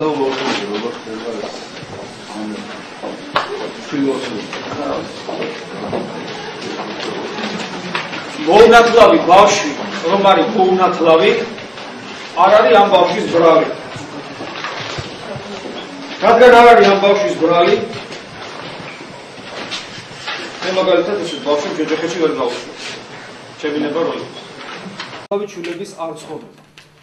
მოუნათლავი ბავშვი, რომ არის მოუნათლავი, არ არის ამ ბავშვის ბრალი. რადგან არ არის ამ ბავშვის ბრალი, მე მაგალითად ეს ბავშვი ჯოჯოხეთში ვერ გავუშვებ. ჩემი ნება რო იყოს. თავი ჩულების არ ცხოვრება.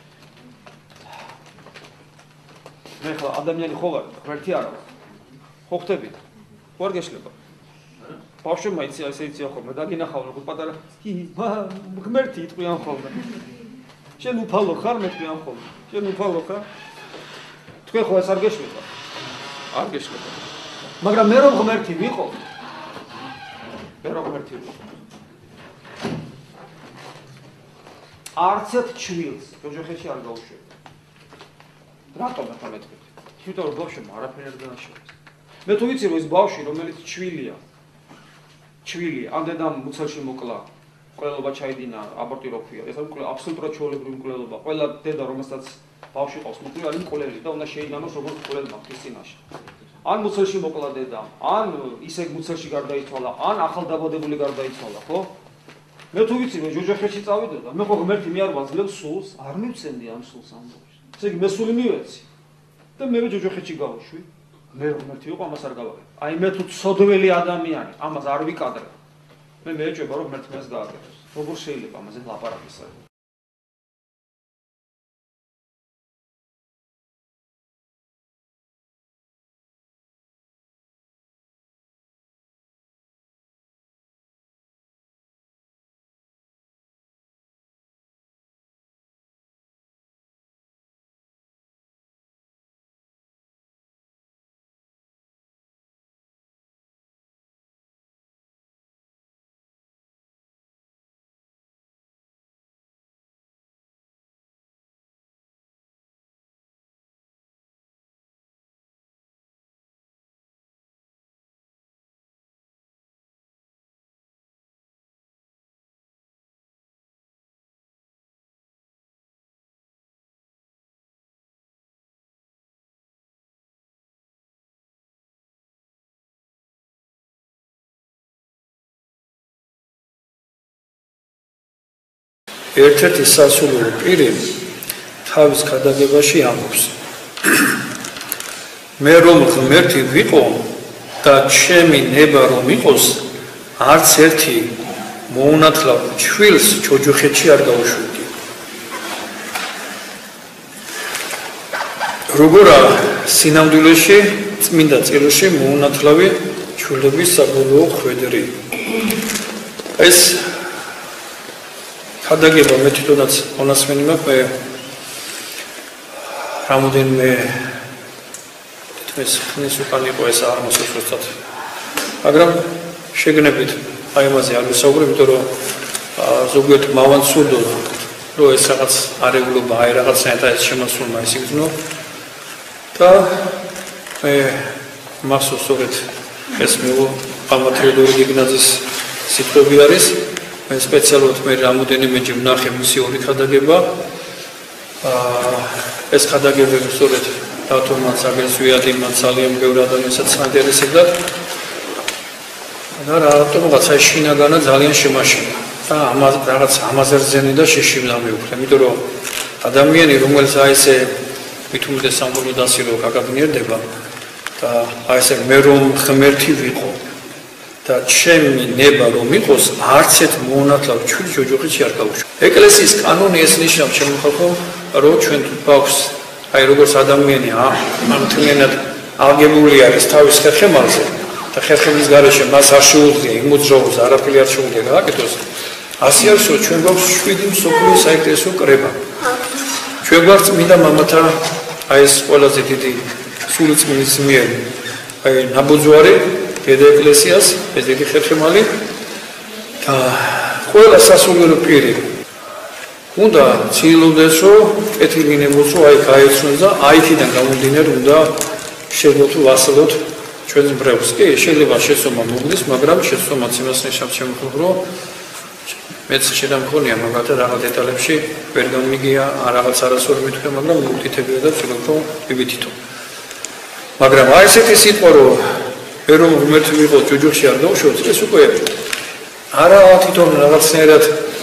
მე ხლა ადამიანი ხო ვარ, ღმერთი არა ვარ. ხო ხდებით? ხო არ გეშლება? ბავშვებმა ესე იციან ხოლმე, დაგინახავ როგორ პატარა, ღმერთი იტყვიან ხოლმე. შენ უფალო ხარ, მეტყვიან ხოლმე. შენ უფალო ხარ? თქვენ ხო ეს არ გეშლება? არ გეშლება. მაგრამ მე რომ ღმერთი ვიყო, მე რომ ღმერთი ვიყო. არც ერთ ჩვილს ჯოჯოხეთში არ გავუშვებ. რატომ ახლა მეთქვით? თვითონ რომ ბავშვებმა არაფერი არ განაშორეს. მე თუ ვიცი რომ ეს ბავშვი რომელიც ჩვილია, ამ დედამ მუცელში მოკლა, მკვლელობა ჩაიდინა, აბორტი რო ქვია, ეს არის აბსოლუტურად ჩვეულებრივი მკვლელობა. ყველა დედა რომელსაც ბავშვი ყავს, მკვლელი არის მკვლელი და უნდა შეინანოს როგორც მკვლელმა მის წინაშე. ან მუცელში მოკლა დედამ, ან ისე მუცელში გარდაიცვალა, ან ახალდაბადებული გარდაიცვალა, ხო? მე თუ ვიცი რომ ჯოჯოხეთში წავიდოდა, მე ხო ღმერთი მე არ ვაძლევ სულს, არ მივცემდი ამ სულს ამ ბავშვს. ესე იგი მე სული მივეცი და მე ჯოჯოხეთში გავუშვი. მე ღმერთი ვიყო, ამას არ გავაკეთე. აი მე თუ ცოდველი ადამიანი, ამას არ ვიკადრებ. მე მეეჭვება რომ ღმერთი მას გააკეთოს. როგორ შეიძლება ამაზე ლაპარაკისა? ერთ-ერთი სასულიერო პირი თავის ქადაგებაში ამბობს: მე რომ ღმერთი ვიყო და ჩემი ნება რომ იყოს, არც ერთი მოუნათლავ ჩვილს ჯოჯოხეთში არ გავუშვებდი. როგორა სინამდვილეში წმინდა წიგნში მოუნათლავი ჩვილების საბოლოო ხვედრი. ეს ქადაგება მე თვითონაც მონასმენი მაქვს, მე რამოდენიმე თითქმის ხნის უკან იყო ეს არ მოსწრებად. მაგრამ შეგნებით აი ამაზე არ ვისაუბრებ, იმიტომ რომ ზოგიერთ მავან სურდო რომ ეს რაღაც არეულობა, აი რაღაცნაირად ეს შემოსულმა ის იგრძნო და მე მახსოვს სწორედ ეს პამატრიოდორი გიგნაძის სიტყვები არის. მე სპეციალურად მე რამოდენიმეჯერ ვნახე მისი ორი ქადაგება. ეს ქადაგებები სწორედ დათორმან საგელსვიადი მან ძალიან ბევრ ადამიანსაც აინტერესებდა. და რატომღაც აი შინაგანა ძალიან შემაშინა. და რაღაც ამაზე რძენი და შეშივნა მეუქრე. იმიტომ რომ ადამიანი რომელიც აი ესე მით უმეტეს სამყარო დასირო გაგაბნიერდება და აი ესე მე რომ ღმერთი ვიყო და ჩემი ნება რომ იყოს, არც ერთ მოუნათლავ ჩვილი ჯოჯოხეთში არ გავუშვებ. ეკლესიის კანონი ეს ნიშნავს შემოხალხო, რომ ჩვენ ბავშვს აი როგორც ადამიანი ამთლიანად აღგებული არის თავის ხერხემალზე და ხერხემლის გარეშე მას არ შეუძლია იმოძრაობს, არაფერი არ შეუძლია გააკეთოს. ასე არის რომ ჩვენ გვაქვს 7 მსოფლიო საეკლესიო კრება. ჩვენ გვაქვს წმინდა მამათა აი ეს ყველაზე დიდი სულიწმინდის მიერ აი ნაბოძვარი დედა ეკლესიას, ეს დიდი ხერხემალი და ყველა სასულიერო პირი უნდა ცდილობდეს რომ კეთილინებოს რომ აი გაეცნოს და აიქიდან გამომდინარე უნდა შევძლოთ ვასალოთ ჩვენს მბრევს. კი, შეიძლება შეცდომა მოგდეს, მაგრამ შეცდომაც იმას ნიშნავს შემოხლო რომ მეც შედამქონია მაგალითად რაღაც დეტალებში ვერ გამიგია რაღაც არასორი მithქე, მაგრამ მოგდითებია და ვცდილობ რომ ვიბითითო. მაგრამ აი ესეთი სიტყვა რომ რომ ღმერთი მიიღო ჯოჯოხში არ დაუშვებს ეს უკვე არა თვითონ რაღაცნაირად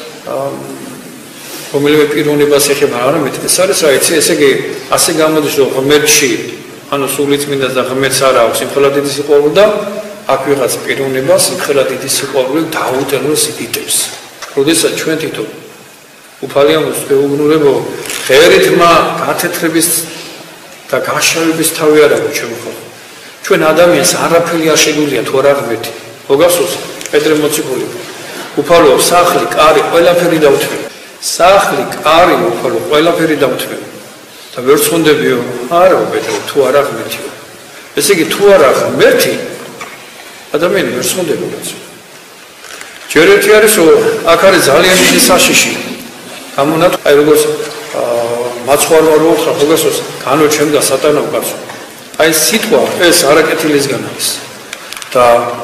რომელიმე პიროვნებას ეხება არამედ ეს არის რა იცი ესე იგი ასე გამოდის რომ ღმერთში ანუ სულიწმინდა და ღმერთს არ აქვს იმხელა დიდი სიყვარული და აქ ვიღაც პიროვნებას იმხელა დიდი სიყვარული დაუტენოს იდიტებს როდესაც ჩვენ თვითონ უფალიანოს ვეუბნურებო ღერითმა გათეთრების და გაშავების თავი არ აქვს ჩვენ ხო ჩვენ ადამიანს არაფერი არ შეგვიძლია თუ არა ღმერთი მოგახსოვს პეტრე მოციქული უფალო სახლი კარი ყველაფერი დაუთმე სახლი კარი უფალო ყველაფერი დაუთმე და ვერ ცხონდებიო არა პეტრე თუ არა ღმერთიო ესე იგი თუ არა ღმერთი ადამიანი ვერ ცხონდებოდა ჯერ ერთი არის რომ აქ არის ძალიან დიდი საშიში ამონათ აი როგორც მაცხვარვარო ხარ მოგახსოვს განვერჩენდა სატანავ კაცო აი სიტყვა ეს არაკეთილისგან არის და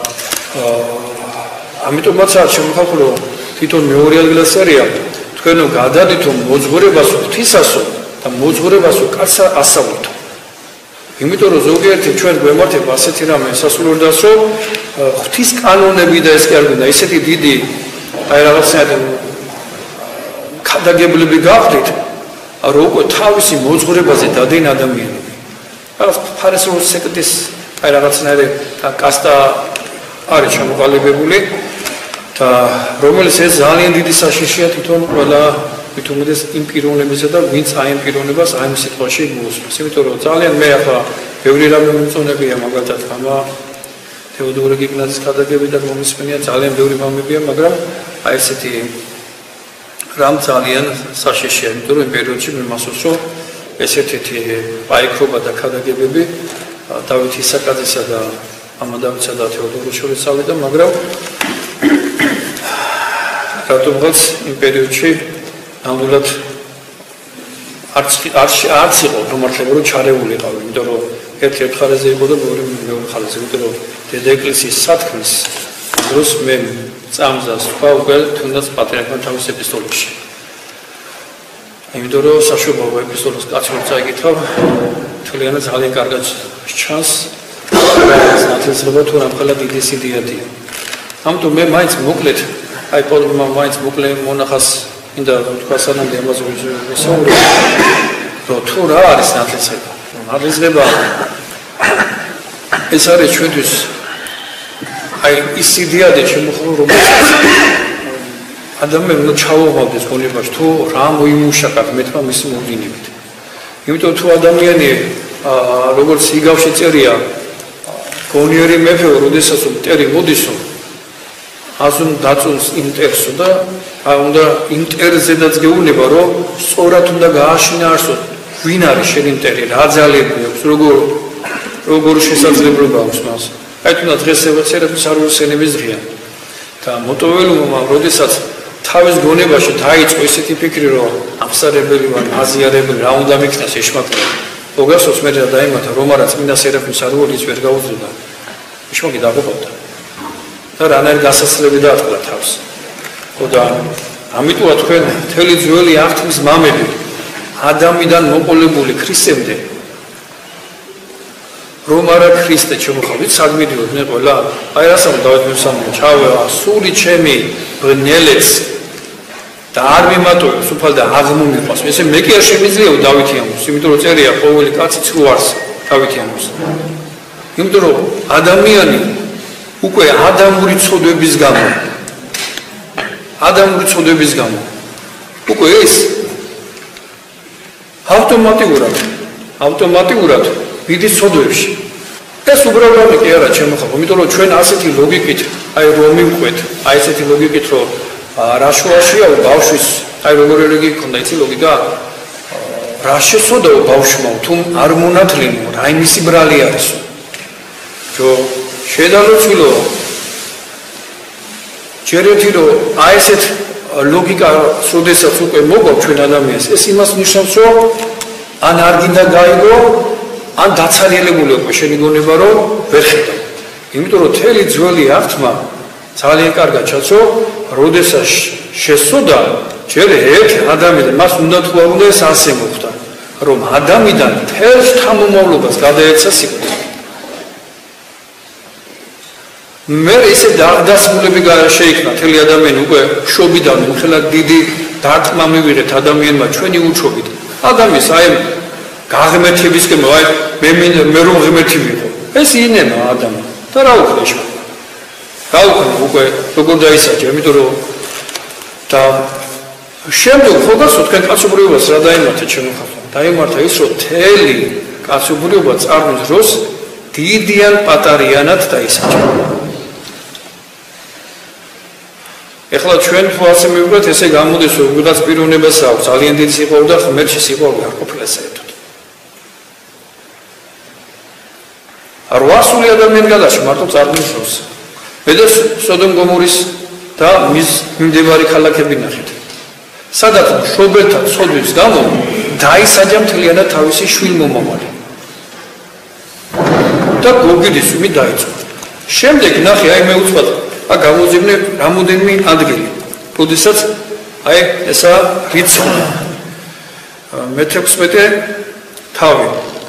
ამიტომაც არ შემოხალხო თვითონ მეორე ადგილას არია თქვენო გადადითო მოძღვრებას ღვთისასო და მოძღვრებასო კაცსა ასავლოთ იმიტომ რომ ზოგიერთი ჩვენ გვემართება ასეთი რამე სასულიერდას რომ ღვთის კანონები და ეს კი არ გვინდა ისეთი დიდი აი რაღაცნაირად ქადაგებლები გახდით რომ უკვე თავისი მოძღვრებაზე დადენ ადამიანები რაღაც ფარისეულს სექტის აი რაღაცნაირი კასტა არის ჩამოყალიბებული და რომელიც ეს ძალიან დიდი საშიშია თვითონ ყველა თვითონდეს იმ პიროვნებისა და ვინც აი იმ პიროვნებას აი ამ სიტყვაში მოусმენს იმიტომ რომ ძალიან მე ახლა ბევრი რამე მომწონებია მაგალითად ამა თეოდორე გიგნაძის ქადაგები და მომისმენია ძალიან ბევრი მომებია მაგრამ აი ესეთი რამ ძალიან საშიშია იმიტომ რომ იმ პერიოდში მე მასოს რომ ესეთი პაიქრობა და ქადაგებები დავით ისაკაძისა და ამადამისა და თეოდორეს შორის წავიდა მაგრამ რატომღაც იმ პერიოდში ნამდვილად არც იყო რომართლება რომ ჩარეული ყავი იმიტომ რომ ერთ ხარეზე იყო და მეორე ხარეზე იმიტომ რომ დედა ეკლესიის სათქმის დროს მე წამზას თქვა უკვე თუნდაც პატრიარქმა თავის ეპისტოლეში იმიტომ რომ საშუალო ეპისტოლეს კაცი რომ წაიკითხავ თლიანად ძალიან კარგად ჩანს ნათლისღება თუ რამხელა დიდი სიდიადია ამიტომ მე მაინც მოკლედ აი პოლიმა მაინც მოკლე მონახას მინდა თქვა სანამდე ამაზე ვისაუბრე რომ თუ რა არის ნათლისღება ნათლისღება ეს არის ჩვენთვის აი ის სიდიადე შემოხმო რომელსაც ადამიანი უნდა ჩაუღალდეს გონებაში თუ რა მოიმუშაკა მეთქმა მისი მოვლენებით იმიტომ თუ ადამიანი როგორც იგავში წერია გონიერი მეფე როდესაც მტერი მოდისო აზუნ დაწუნს ინტერსო და უნდა ინტერზედაც გეუბნება რომ სწორად უნდა გააშინაარსო ვინ არის შენ ინტერი რა ძალები აქვს როგორ შესაძლებლობა აქვს მას აი თუნდაც დღეს სერაფის არუსენების დღეა და მოტოველუმა როდესაც თავის გონებაში დაიწყო ესეთი ფიქრი რომ აფსარებელი ვარ აზიარებელი რა უნდა მიქნას ეშმაკლა მოგახსოვს მე რა დაიმართა რომ არა წმინდა სერაფის არულის ვერ გაუძლდა ეშმაკი დაგუყავდა და რანაირ გასასწრები დაატყდა თავს და ამიტომაც თქვენ მთელი ძველი აღთქმის მამები ადამიდან მოყოლებული ქრისტემდე რომ არა ქრისტე შემოხავით საგმიდიოდნენ ყველა აი რასამ დავით მოსამო ჩავევა სული ჩემი ბნელეც და არ მიმატოებს უფალ და აღმომიყვას ესე მე კი არ შემიძლია დავითიანოს იმიტომ რომ წერია ყოველი კაცი ცრუარს დავითიანოს იმიტომ რომ ადამიანი უკვე ადამიანური ცოდვების გამო უკვე ეს ავტომატურად მიდის ცოდვებში ეს უბრალოდ კი არა შემოხატო იმიტომ რომ ჩვენ ასეთი ლოგიკით აი რომ მივყვეთ აი ესეთი ლოგიკით რომ რაშუაშია ბავშვის აი როგორი ლოგიკა ქონდა იცი ლოგიკა რა შესოდაო ბავშვმა თუ არ მონათლინო რა იმისი ბრალი არისო რომ შედალოცილო ჯერეთი რომ აი ესეთ ლოგიკა სროდესაც უკვე მოგვა ჩვენ ადამიანს ეს იმას ნიშნავს რომ ან არ გინდა გაიგო ან დაცარიელებული უკვე შენი გონება რომ ვერ ხედავ იმიტომ რომ თელი ძველი აღთქმა ძალიან კარგად ჩაცო როდესაც შესოდა ჯერ ერთ ადამიანი მას უნდა თუ არ უნდა ეს ასე მოხდა რომ ადამიანიდან თელს თამომავლობას გადაეცა სიკვდილი მე ესე დასმულები შეიქმნა მთელი ადამიანი უკვე შობიდან უხელად დიდი დარტყმა მივიღეთ ადამიანმა ჩვენი უჩობით ადამიანს აი გაღმერთებისკენ აი მე რომ ღმერთი ვიყო ეს ინემა ადამი და რა უქნა უკვე როგორ დაისაჯა იმიტომ რომ და შემდეგ ხოდასო თქვენ კაცობრიობას რა დაიმართა ჩემო ხალხო დაიმართა ის რომ მთელი კაცობრიობა წარმოის დროს დიდიან პატარიანად დაისაჯა ეხლა ჩვენ თუ ასე მივყვეთ ესე გამოდის რომ ვიღაც პიროვნებას აქვს ძალიან დიდი სიყვარული და ღმერთში სიყვარული არ ყოფილა საერთოდ 800 ადამიანი გადაში მარტო წარმოის დროს მე და სოდომ გომორის და მის მიმდებარი ქალაქები ნახეთ სადაც მშობელთა ცოდვის გამო დაისაჯა მთლიანად თავისი შვილმომავალი და გოგიდის უმი დაიწყო შემდეგ ნახე აი მე უცბად გამოზივნე რამოდენიმე ადგილი როდესაც აი ესა რიცხვი მე-16 თავი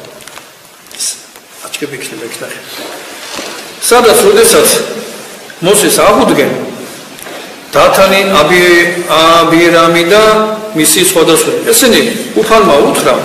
აჩქები იქნება იქ ნახე სადაც როდესაც მოსეს აღუდგენ დათანი აბირამი და მისი სხვადასხვა ესენი უფალმა უთხრა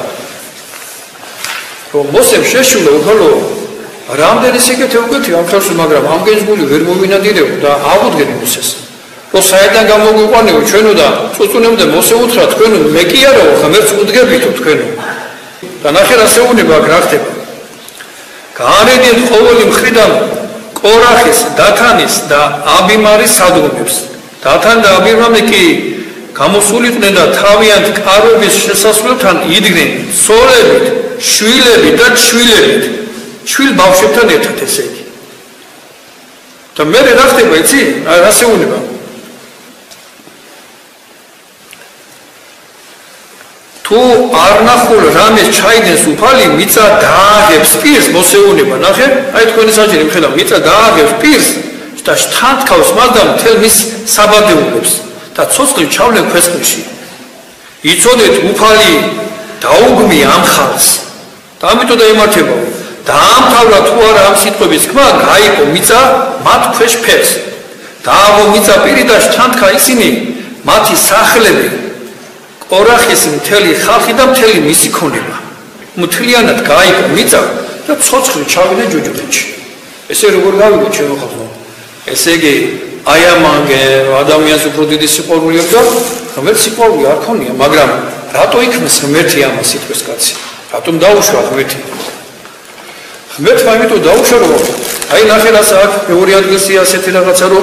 რომ მოსემ შეშულა უფალო რამდენი სიკეთე უკეთია ამ ხალხს მაგრამ ამ გენძგული ვერ მოვინადირებო და აღუდგენ მოსეს რომ საერთოდ გამოგვიყვანეო ჩვენო და წუწუნებდა მოსე უთხრა თქვენო მე კი არაო ღმერთს უდგებითო თქვენო და ნახე რა შეუნება რა ხდება გაანედით ყოველი მხრიდან კორახის დათანის და აბიმარის სადგომებს დათან და აბიმარი კი გამოსულიყვნენ და თავიანთ კარობის შესასვლელთან იდგნენ სოლებით შვილებით და შვილებით შვილ ბავშვებთან ერთად ესე იგი და მე რა ხდება იცი რა შეუნება თუ არ ნახულ რამეს ჩაიდენს უფალი მიწა დააგებს პირს მოსეუნება ნახე აი თქვენი საჭირო მხედავ მიწა დააგებს პირს და შთანთქავს მაგდან მთელ მის საბადეულებს და ცოცხლი ჩავლენ ქვესყნში იცოდეთ უფალი დაუგმი ამ ხალხს და ამიტომ დაემართება დაამთავრა თუ არა ამ სიტყვების თქმა გაიყო მიწა მათ ქვეშ ფერს დააღო მიწა პირი და შთანთქა ისინი მათი სახლები კორახის მთელი ხალხი და მთელი მისი ქონება მთლიანად გაიყო მიწა და ცოცხლი ჩავიდა ჯუჯურეთში ესე როგორ გავიგო ჩემო ხალხო ესე იგი აი ამანგე ადამიანს უფრო დიდი სიყვარული აქვს და ღმერთს სიყვარული არ ქონია მაგრამ რატო იქმნის ღმერთი ამას სიტყვის კაცი რატომ დაუშვა ღმერთი ღმერთმა იმიტომ დაუშვა რომ აი ნახე რა აქ მეორე ადგილსია ასეთი რაღაცა რომ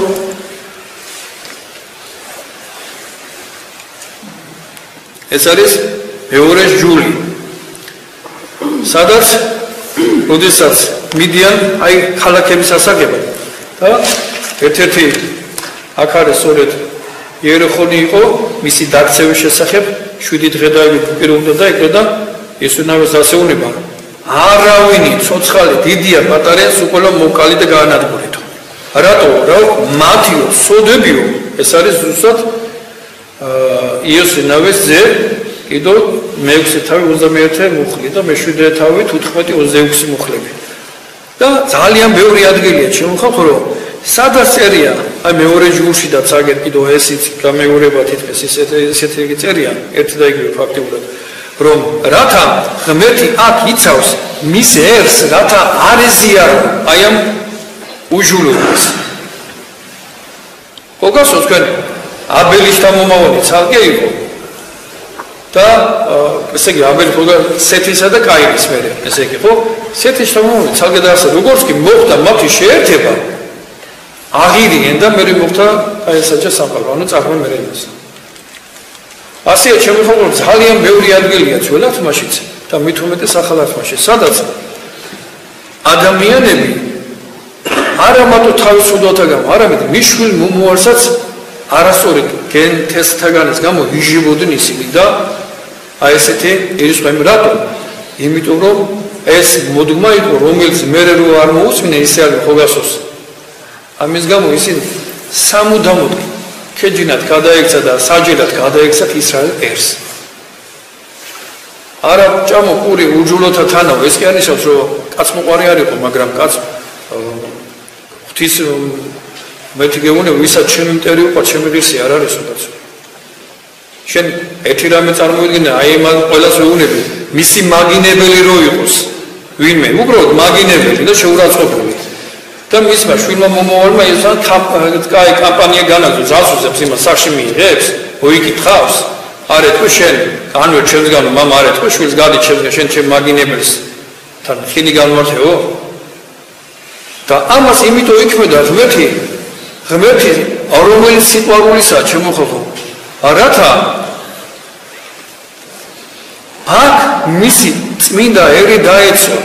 ეს არის მეორე ჯული სადაც როდესაც მიდიან აი ქალაქების ასაგება და ერთ-ერთი აქ არის სწორედ იერიხონი იყო მისი დაქცევის შესახებ 7 დღე და პირობდა და ეკრა და ესუნავეს ასეუნება არავინი ცოცხალი დიდია პატარია სულ მოკალი და გაანადგურეთო რატო რა მათიო სოდებიო ეს არის ზუსტად იოსინავის ძე კიდო მე-6 თავი 21 მუხლი და მე-7 თავი 15-26 მუხლები და ძალიან ბევრი ადგილია ჩემო ხალხო რომ სადაც წერია აი მეორე ჯგუფში და წაგერ კიდო ესიც გამეორება თითქოს ესეთი იგი წერია ერთი და იგივე ფაქტიურად რომ რათა ღმერთი აქ იცავს მის ერს რათა არ ეზიარო აი ამ უჟულობას გოგასო თქვენ აბელის დამომავალი ცალკე იყო და ესე იგი აბელი გოგა სეთისა და კაინის მერე ესე იგი ხო სეთის დამომავალი ცალკე და ასე როგორც კი მოხდა მათი შეერთება აღირიენ და მე მოხდა აი ესაჭა სამყარო ანუ წაღმა მე იმას ასეა ჩემი ხოლმე ძალიან ბევრი ადგილია ძველად მაშიც და მით უმეტეს ახალად მაშინ სადაც ადამიანები არა მარტო თავისუფლდათა გამო არამედ მიშვილ მომუარსაც არასწორი გენ თესტთაგანის გამო იჟებოდნენ ისინი და აი ესეთი ერისმები რატო იმიტომ რომ ეს მოდგმა იყო რომელიც მერე რო არ მოусმინე ისე არის ხოგასოს ამის გამო ისინი სამუდამოდ ქეჯინად გადაექცა და საჯელად გადაექცათ ისრაელ ერს არა ჭამო პური უჯულოთა თანავ ეს კი არნიშნავს რომ კაც მოყარი არ იყო მაგრამ კაც ღვთის მეთი გეუბნება ვისაც ჩემი მტერი უყვარს ჩემი ღირსი არ არის უდაცო შენ ერთი რამე წარმოიდგინე აი მაგ ყველას ვეუბნები მისი მაგინებელი რო იყოს ვინმე უბრალოდ მაგინებელი და შეურაცხყოფელი და მისმა შვილმა მომავალმა ისან კაი კამპანია განაგზო ზასუსებს იმას სახში მიიღებს მოიკითხავს არ ეთქვი შენ განვე ჩემსგანო მამა არ ეთქვი შვილს გადი ჩემსგან შენ ჩემ მაგინებელს თან ხინი განმართეო და ამას იმიტომ იქმედა ღმერთი რომელიც სიყვარულისაა ჩემო ხალხო რათა აქ მისი წმინდა ერი დაეცვა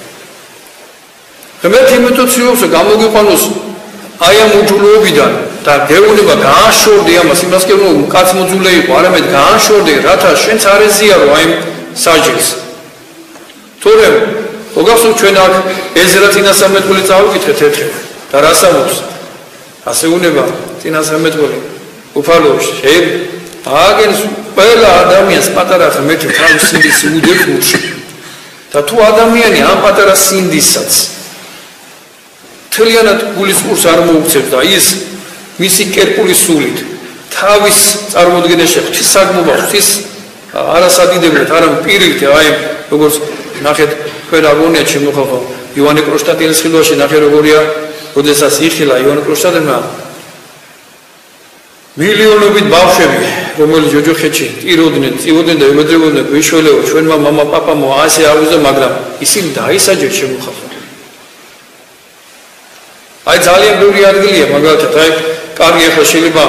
ღმერთი იმიტომ ცდილობს გამოგიყვანოს აი ამ უჯულოებიდან და გეუბნება გააშორდი ამას იმას კი რომ კაც მოძულე იყო არამედ გააშორდი რათა შენც არ ეზიარო აი საჯელს თორემ მოგახსოვთ ჩვენ აქ ეზრა წინასამეტყველი წავიკითხეთ ერთხელ და რას ამბობს ასე უნება წინასამეტყველი უფალოებს აგენს ყველა ადამიანს პატარა ღმერთი თავის სინდის უდებს ურში და თუ ადამიანი ამ პატარა სინდისაც თლიანად გულის ყურს არ მოუქცევს და ის მისი კერპული სულით თავის წარმოდგენაში ღვთის საგმობას ღვთის არასადიდებლად არამ პირით აი როგორც ნახეთ თქვენ აგონია ჩემო ხალხო ივანე კრონშტადტინის ხილვაში ნახე როგორია როდესაც იხილა ივანე კრონშტადტინმა მილიონობით ბავშვები რომელიც ჯოჯოხეთში ტიროდნენ წივოდნენ და ემედრებოდნენ ვიშველეო ჩვენმა მამა პაპამო ასე აღვიზა მაგრამ ისინი დაისაჯეს ჩემო ხალხო აი ძალიან ბევრი ადგილია მაგალითად აი კარგი ახლა შეიძლება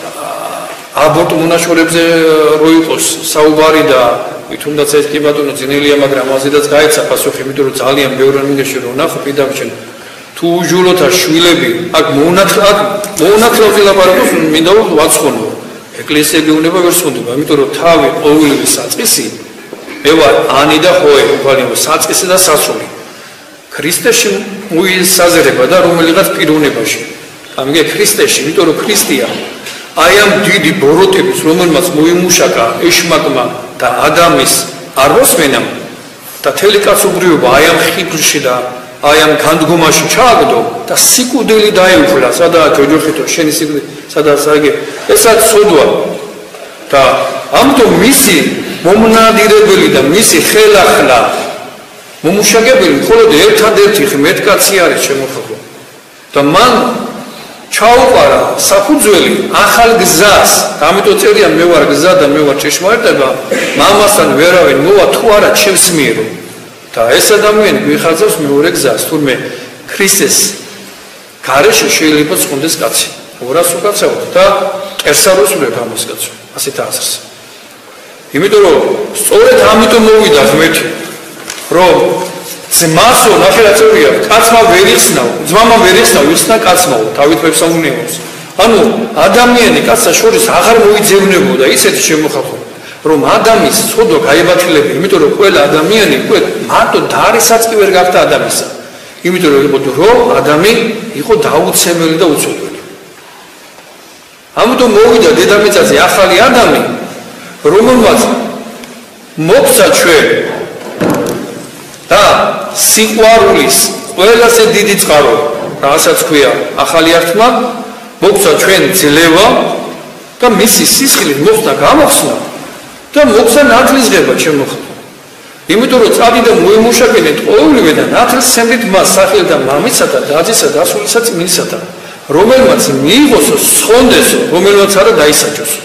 აბორტ მონაშორებზე რო იყოს საუბარი და თუნდაც ეს კი ბატონო ძნელია მაგრამ ამაზედაც გაეცა პასუხი იმიტომ რომ ძალიან ბევრი რამეში რო ნახო პირდაპირ თუ უჯულოთა შვილები აქ მოუნათლავზე ლაპარაკობს მინდა რომ ვაცხონო ეკლესია გეუბნება ვერ სხონდება იმიტომ რომ თავი ყოველივე საწყისი მე ვარ ანი და ხოე უბრალოდ საწყისი და სასული ქრისტეში მოისაზრება და რომელიღაც პიროვნებაში ამიგე ქრისტეში იმიტომ რომ ქრისტია აი ამ დიდი ბოროტების რომელმაც მოიმუშაკა ეშმაკმა და ადამის აროსმენამ და თელი კაცობრიობა აი ამ ხიბლში და აი ამ განდგომაში ჩააგდო და სიკვდილი დაეუფლა სადაა ჯოჯოხეთო შენი სიკვდილი სადაა საგე ესაც სოდვა და ამიტომ მისი მომნადირებელი და მისი ხელახლა მომუშაკებელი მხოლოდ ერთადერთი ღმერთკაცი არის ჩემო ხალხო და მან ჩაუყარა საფუძველი ახალ გზას ამიტომ წერია მე ვარ გზა და მე ვარ ჭეშმარიტება მამასთან ვერავინ მოვა თუ არა ჩემს მიერო და ეს ადამიანი გვიხარჯავს მეორე გზას თურმე ქრისტეს გარეშე შეიძლება წყონდეს კაცი 200 კაცაო და კერსაროს ვლებ ამას კაცო ასეთ აზრს იმიტომ რომ სწორედ ამიტომ მოვიდა ღმერთი რომ ძმასო ნახე რა წერია კაცმა ვერ იხსნაო ძმამა ვერ იხსნაო იხსნა კაცმაო დავით ვებსამუნიოს ანუ ადამიანი კაცსა შორის აღარ მოიძებნებოდა ისეთი შემოხალხო რომ ადამიანის ცოდვა გაებათილება იმიტომ რომ ყველა ადამიანი უკვე მარტო დარისაც კი ვერ გახდა ადამიანსა იმიტომ რომ ადამი იყო დაუცემელი და უცოდველი ამიტომ მოვიდა დედამიწაზე ახალი ადამი რომელმაც მოგცა ჩვენ და სიყვარულის ყველაზე დიდი წყარო რასაც ქვია ახალი ართმა მოგცა ჩვენ ძლევა და მისი სისხლით მოხდა გამოხსნა და მოგცა ნათლისღება ჩემო ხალხო იმიტომ რომ წადი და მოიმუშაკენეთ ყოველივე და ნათლს სცემდით მას სახელ და მამისა და დაძისა და სულისა წმინდისა რომელმაც მიიღოსო სხონდესო რომელმაც არა დაისაჯოსო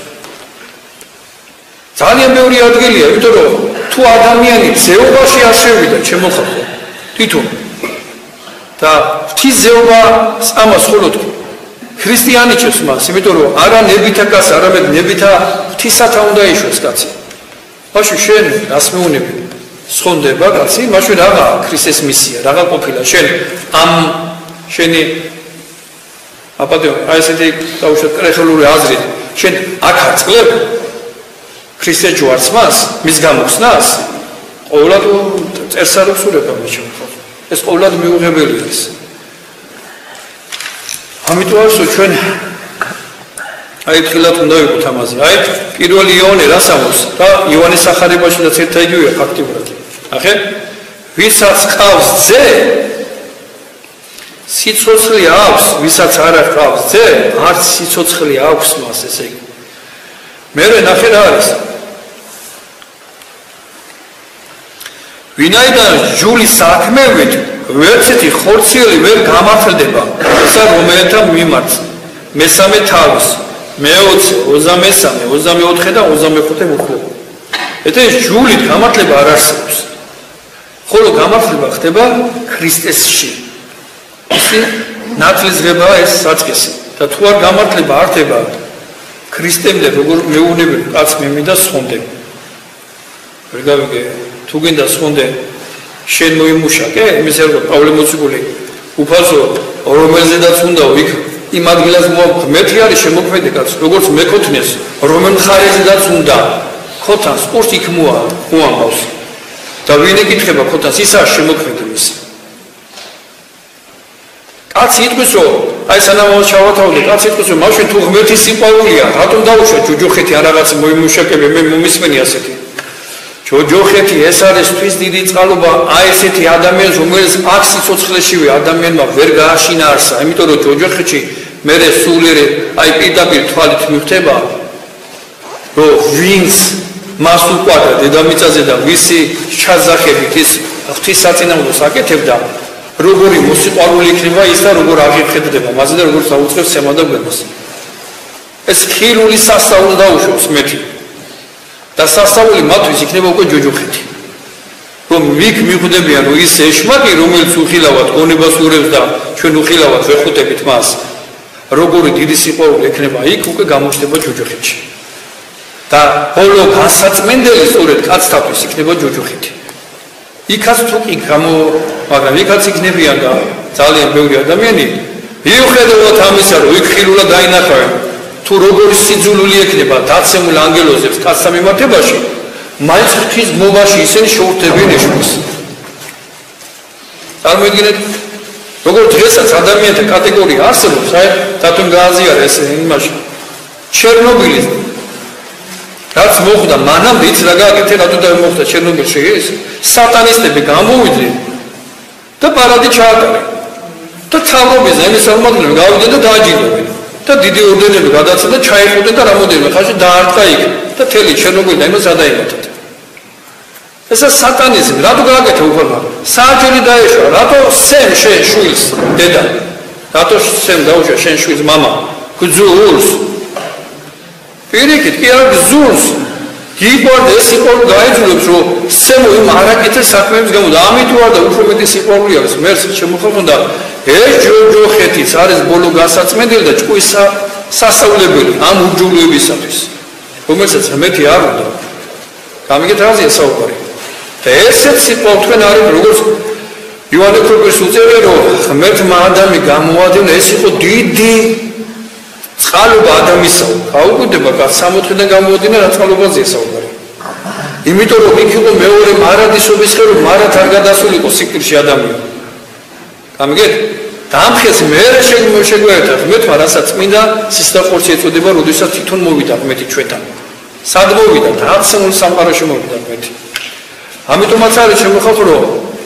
ძალიან ბევრი ადგილია იმიტომ რომ თუ ადამიანი ზეობაში არ შევიდა ჩემო ხალხო თვითონ და ღვთის ზეობა ამას ხოლოდ ქრისტიანიჩებს მას იმიტომ რომ არა ნებითა კაც არამედ ნებითა ღვთისათა უნდა იშვეს კაცი მაშინ შენ რას მეუნები სხონდება კაცი მაშინ რაღა ქრისტეს მისია რაღა ყოფილა შენ ამ შენი აპატიო აი ესეთი დაუშვათ კრეხელური აზრით შენ აქ არწყლებ ქრისტეს ჯვარცმას მის გამოხსნას ყოველად წერსარებს ურება მიჩვენ ეს ყოველად მიუღებელი არის ამიტომ არის ჩვენ აი თილად უნდა ვიყოთ ამაზე აი პირველი იონე რას ამბობს და ივანეს სახარებაშიც ერთ იგივეა ფაქტიურად ნახე ვისაც ყავს ძე სიცოცხლე აქვს, ვისაც არ აქვს ძე, არც სიცოცხლე აქვს მას, ესე იგი. მე ნახე რა არის. ვინაიდან ჯულის საქმეებით ვერცერთი ხორციელი ვერ გამართლდება, ესა რომელთა მიმართ. მესამე თავის, მე-20, 23, 24 და 25 უხლება. ეს ჯულით გამართლება არ არსებობს. ხოლო გამართლება ხდება ქრისტესში. ისი ნათლისღება ეს საწყისი და თუ არ გამართლება ართება ქრისტემდე როგორ მეუბნები კაც მემინდა სხონდე. ვერ გავიგე თუ გინდა სხონდე შენ მოიმუშაკე იმის ერგო პავლე მოციქული უფალსო რომელზედაც უნდა იქ იმ ადგილას მეთი არის შემოქმედი კაც როგორც მეკოთნეს რომელ მხარეზედაც უნდა ქოთანს ყურს იქ მოამბავს და ვინ ეკითხება ქოთანს ისა შემოქმედი მის კაც იტყვის რომ აი სანამ ჩავათავდე კაც იტყვის რომ მაშინ თუ ღმერთის სიყვარულია რატომ დაუშვა ჯოჯოხეთი არ რაღაც მოიმუშაკები მე მომისმენი ასეთი ჯოჯოხეთი ეს არის თვის დიდი წყალობა აი ესეთი ადამიანს რომელიც აქ სიცოცხლეშივე ადამიანმა ვერ გააშინაარსა იმიტომ რომ ჯოჯოხეთში მე სულიერი აი პირდაპირ თვალით მიხვდება რომ ვინც მას უყვარდა დედამიწაზე და ვისი ჩაზახებით ის ღვთისაწინააღმდეგოს აკეთებდა როგორი მოსიყვარული იქნება ის და როგორ აღიხედდება მასზე და როგორ საუწყებს სემა და გვემოს ეს ხილული სასწაული დაუშვებს მეთი და სასწაული მათთვის იქნება უკვე ჯოჯოხეთი რომ ვიქ მიხვდებიან რომ ის ეშმაკი რომელიც უხილავად გონებას ურევს და ჩვენ უხილავად ვეხუტებით მას როგორი დიდი სიყვარული ექნება იქ უკვე გამოჩნდება ჯოჯოხეთში და ბოლო გასაწმენდელი სწორედ კაცთათვის იქნება ჯოჯოხეთი იქაც თუ კი მაგრამ იქაც იქნებიან და ძალიან ბევრი ადამიანი მიუხედავად ამისა რომ იქ ხილულად დაინახავენ თუ როგორი სიძულული ექნება დაცემულ ანგელოზებს კაცთა მიმართებაში მაინც ღვთის გმობაში ისინი შეურთებიან ეშმაკს წარმოიდგინეთ როგორ დღესაც ადამიანთა კატეგორია არსებობს აი თვითონ გააზიარა ეს იმაში ჩერნობილის რაც მოხდა მანამდე იც რა გააკეთე რატო და მოხდა ჩერნობილში ეს სატანისტები გამოვიდნენ და პარადი ჩაატარეს და თავრობის ზემის წარმომადგენლები გავიდნენ და დააჯილდოდნენ და დიდი ორდენები გადაცეს და ჩაიხუტნენ და რამოდენიმე ხანში დაარტყა იქ და თელი ჩერნობილი და იმას გადაიმართეთ ესა სატანიზმი რატო გააკეთა უხალმა საჯელი დაეშვა რატო სემ შენ შვილს დედა რატო სემ დაუშვა შენ შვილს მამა გძულს პირიქით კი არ გძულს გიყვარდა ეს სიყვარული გაეძულებს რომ სემო იმ არაკეთილ საქმეებს გამო და ამით ვარ და უფრო მეტი სიყვარული აქვს მერს შემოხდა ეს ჯოჯოხეთიც არის ბოლო გასაწმენდელი და ჭკუის სასწავლებელი ამ უჯულოებისათვის რომელსაც მეთი არ უნდა გამიგეთ რაზეა საუბარი და ესეც სიტყვა თქვენ არის როგორც იოანე ქროპეს უწერია რომ ღმერთმა ადამი გამოადევნა ეს იყო დიდი წყალობა ადამიანისა გაუკვირდება კაც 60-დან გამოადინა რა წყალობაზეა საუბარი იმიტომ რომ იქ იყო მეორე მარადისობის ხე რომ მარად არ გადასულიყო სიკვდილში ადამიანი გამიგეთ დამხეს მე შეგვერთა ღმერთმა რასაც წმინდა სისხლხორცი ეწოდება როდესაც თვითონ მოვიდა ღმერთი ჩვენთან სად მოვიდა დაცემულ სამყაროში მოვიდა ღმერთი ამიტომაც არის შემოხალხო რომ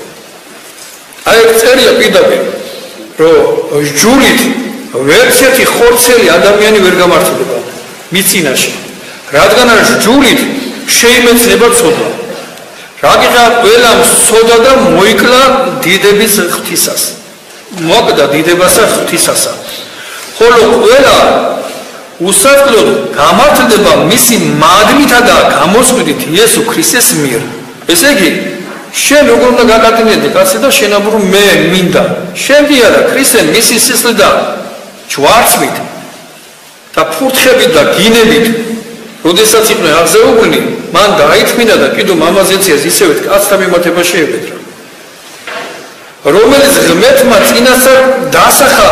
აი წერია პირდაპირ რომ ჯულით ვერცერთი ხორცელი ადამიანი ვერ გამართლდება მიწინაში რადგან არის ჯულით შეიმეცნება ცოდვა რაგიღა ყველამ ცოდა და მოიკლა დიდების ღვთისას მოკდა დიდებასა ღვთისასა ხოლო ყველა უსაკლოდ გამართლდება მისი მადლითა და გამოსყიდით იესო ქრისტეს მიერ ესე იგი შენ როგორ უნდა გაკატინებდე კაცი და შენაბურ მე მინდა შენ კი არა ქრისტე მისი სისხლით და ჯვარცმით და ფურთხებით და გინებით როდესაც იყვნენ აღზევებული მან დაითმინა და კიდო მამაზეციას ისევე კაცთა მიმართება შეებედრა რომელიც ღმერთმა წინასწარ დასახა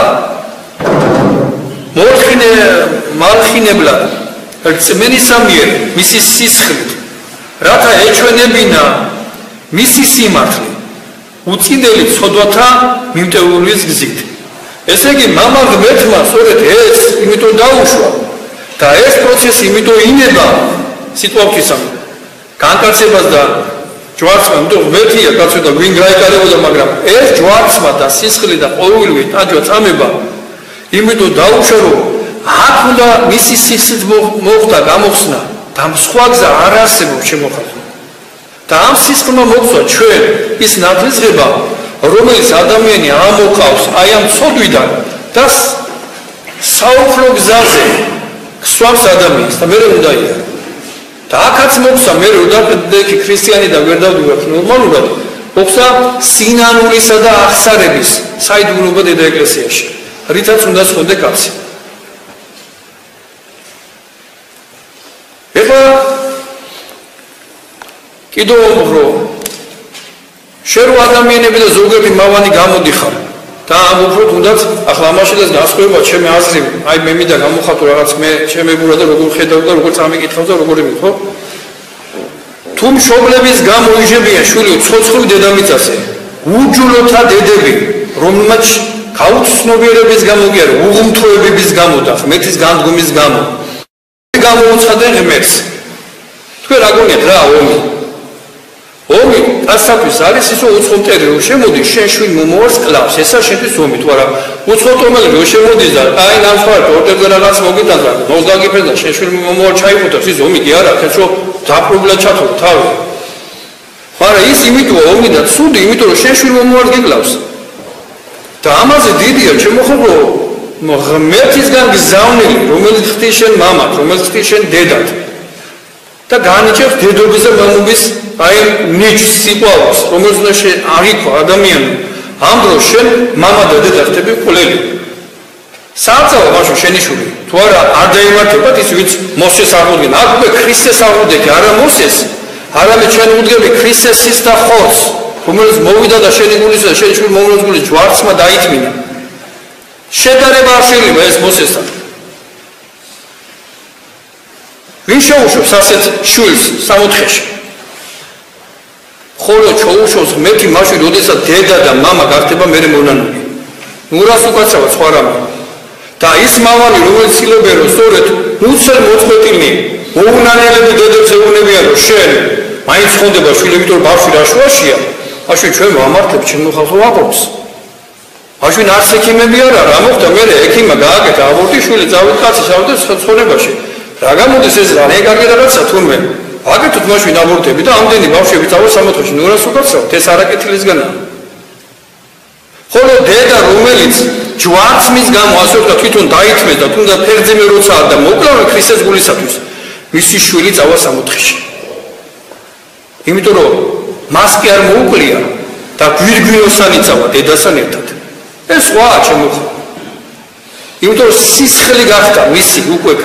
მალხინებლად რწმენისა მიერ მისი სისხლით რათა ეჩვენებინა მისი სიმართლე უწინდელი ცოდვათა მიმტევრულის გზით ესე იგი მამა ღმერთმა სწორედ ეს იმიტომ დაუშვა და ეს პროცესი იმიტომ ინება სიტყვავთვისამ განკაცებას და ჯვარცმა ნუ მეთია კაცო და ვინ გაიკარებოდა მაგრამ ეს ჯვარცმა და სისხლი და ყოველივე ტაჯვა წამება იმიტომ დაუშვა რომ აქ უნდა მისი სისხლით მოხდა გამოხსნა და სხვა გზა არ არსებობს შემოხატვა და ამ სისხლმა მოხდა ჩვენ ის ნათლისღება რომელიც ადამიანი ამოყავს აი ამ ცოდვიდან და საუფლო გზაზე სვამს ადამიანს და მე უნდა იარ და აქაც მოხდა მე როდაკი ქრისტიანი და ვერ დავდივარ ნორმალურად მოხდა სინანულისა და აღსარების საიდუმლოება დედა ეკლესიაში რითაც უნდა სხდე კაცი ეხლა კიდევ უფრო შენ რო ადამიანები და ზოგები მავანი გამოდიხარ და ამ უფრო თუნდაც ახლა ამაშიდას გასხვება ჩემი აზრი აი მე მინდა გამოხატო რაღაც მე ჩემი გურა და როგორ ხედავ და როგორ წამიკითხავ და როგორ იმით ხო თუ მშობლების გამო იჟებიან შვილი ცოცხლი დედამიწაზე უჯულოთა დედები რომელმაც გაუცნობიერების გამო კი არა უღმრთოებების გამო და ღმერთის განდგომის გამო გამოუცხადნენ ღმერთს თქვენ რა გონიათ რა ომი ასაფის არის ისო უცხომტერი რომ შემოდის შენ შვილი მომოვარს კლავს ესა შენთვის ომი თუ არა უცხოტომელი რომ შემოდის და აი ნახავთ ორდერზე რაღაც მოგიტანდა მოგდაგიფეს და შენ შვილი მომოვარ ჩაიფუტებს ის ომი კი არა ხეთ რომ დაპრობლად ჩათვალო თავი მაგრამ ის იმიტომ ომი და ცუდი იმიტომ რომ შენ შვილი მომოვარ გიკლავს და ამაზე დიდია შემოხობრო ღმერთისგან გზავნილი რომელიც ხდის შენ მამად რომელიც ხდის შენ დედად და განიჭებს დედობის და მამობის აი ნიჭს სიყვარულს რომელზეც აღიქვა ადამიანი ამ დროს შენ მამა და დედა ხდები ყველელი საერთოდ მაშინ შენი შვილი თუ არა არ დაიმართებათ ის ვინც მოსეს აღუდგენ აქ უკვე ქრისტეს აღუდგენ არა მოსეს არამედ შენ უდგები ქრისტესის და ხორცს რომელიც მოვიდა და შენი გულისა და შენი შვილი მომროწმული ჯვარცმა დაითმინა შედარება არ შეიძლება ეს მოსესთან ვინ შეუშვებს ასეთ შვილს სამოთხეში ხოლო ჩოუშვებს ღმერთი მაშინ როდესაც დედა და მამა გახდება მერე მონანული ნუ რას უკაცრავად სხვა რამე და ის მამანი რომელიც ილობენ რომ სწორედ უცებ მოწყვეტილი მოუნანელები დედებს ეუბნებიან რომ შენ მაინც ხონდება შვილი იმიტომ რომ ბავშვი რაშუაშია მაშინ ჩვენ ვამართლებთ ჩვენ მოხალხო ვაყობს მაშინ არც ექიმები არ არა მოხდა მე ექიმა გააკეთა აბორტი შვილი წავიდა კაცი ჩავიდა ცხოვრებაში რა გამოდის ეს რა ეგარგი რაღაცა თურმე აკეთოთ მაშინ აბორტები და ამდენი ბავშვები წავა სამოთხეში ნუ რას უკაცრავთ ეს არაკეთილისგანაა ხოლო დედა რომელიც ჯვარცმის გამო ასე ვთქვა თვითონ დაითმეს და თუნდაც ფერძემე როცა და მოკლავენ ქრისტეს გულისათვის მისი შვილი წავა სამოთხეში იმიტომ რომ მას კი არ მოუკლია და გვირგვინოსან იწავა დედასთან ერთად ეს სხვაა შემოხდა იმიტომ რომ სისხლი გახდა მისი უკვე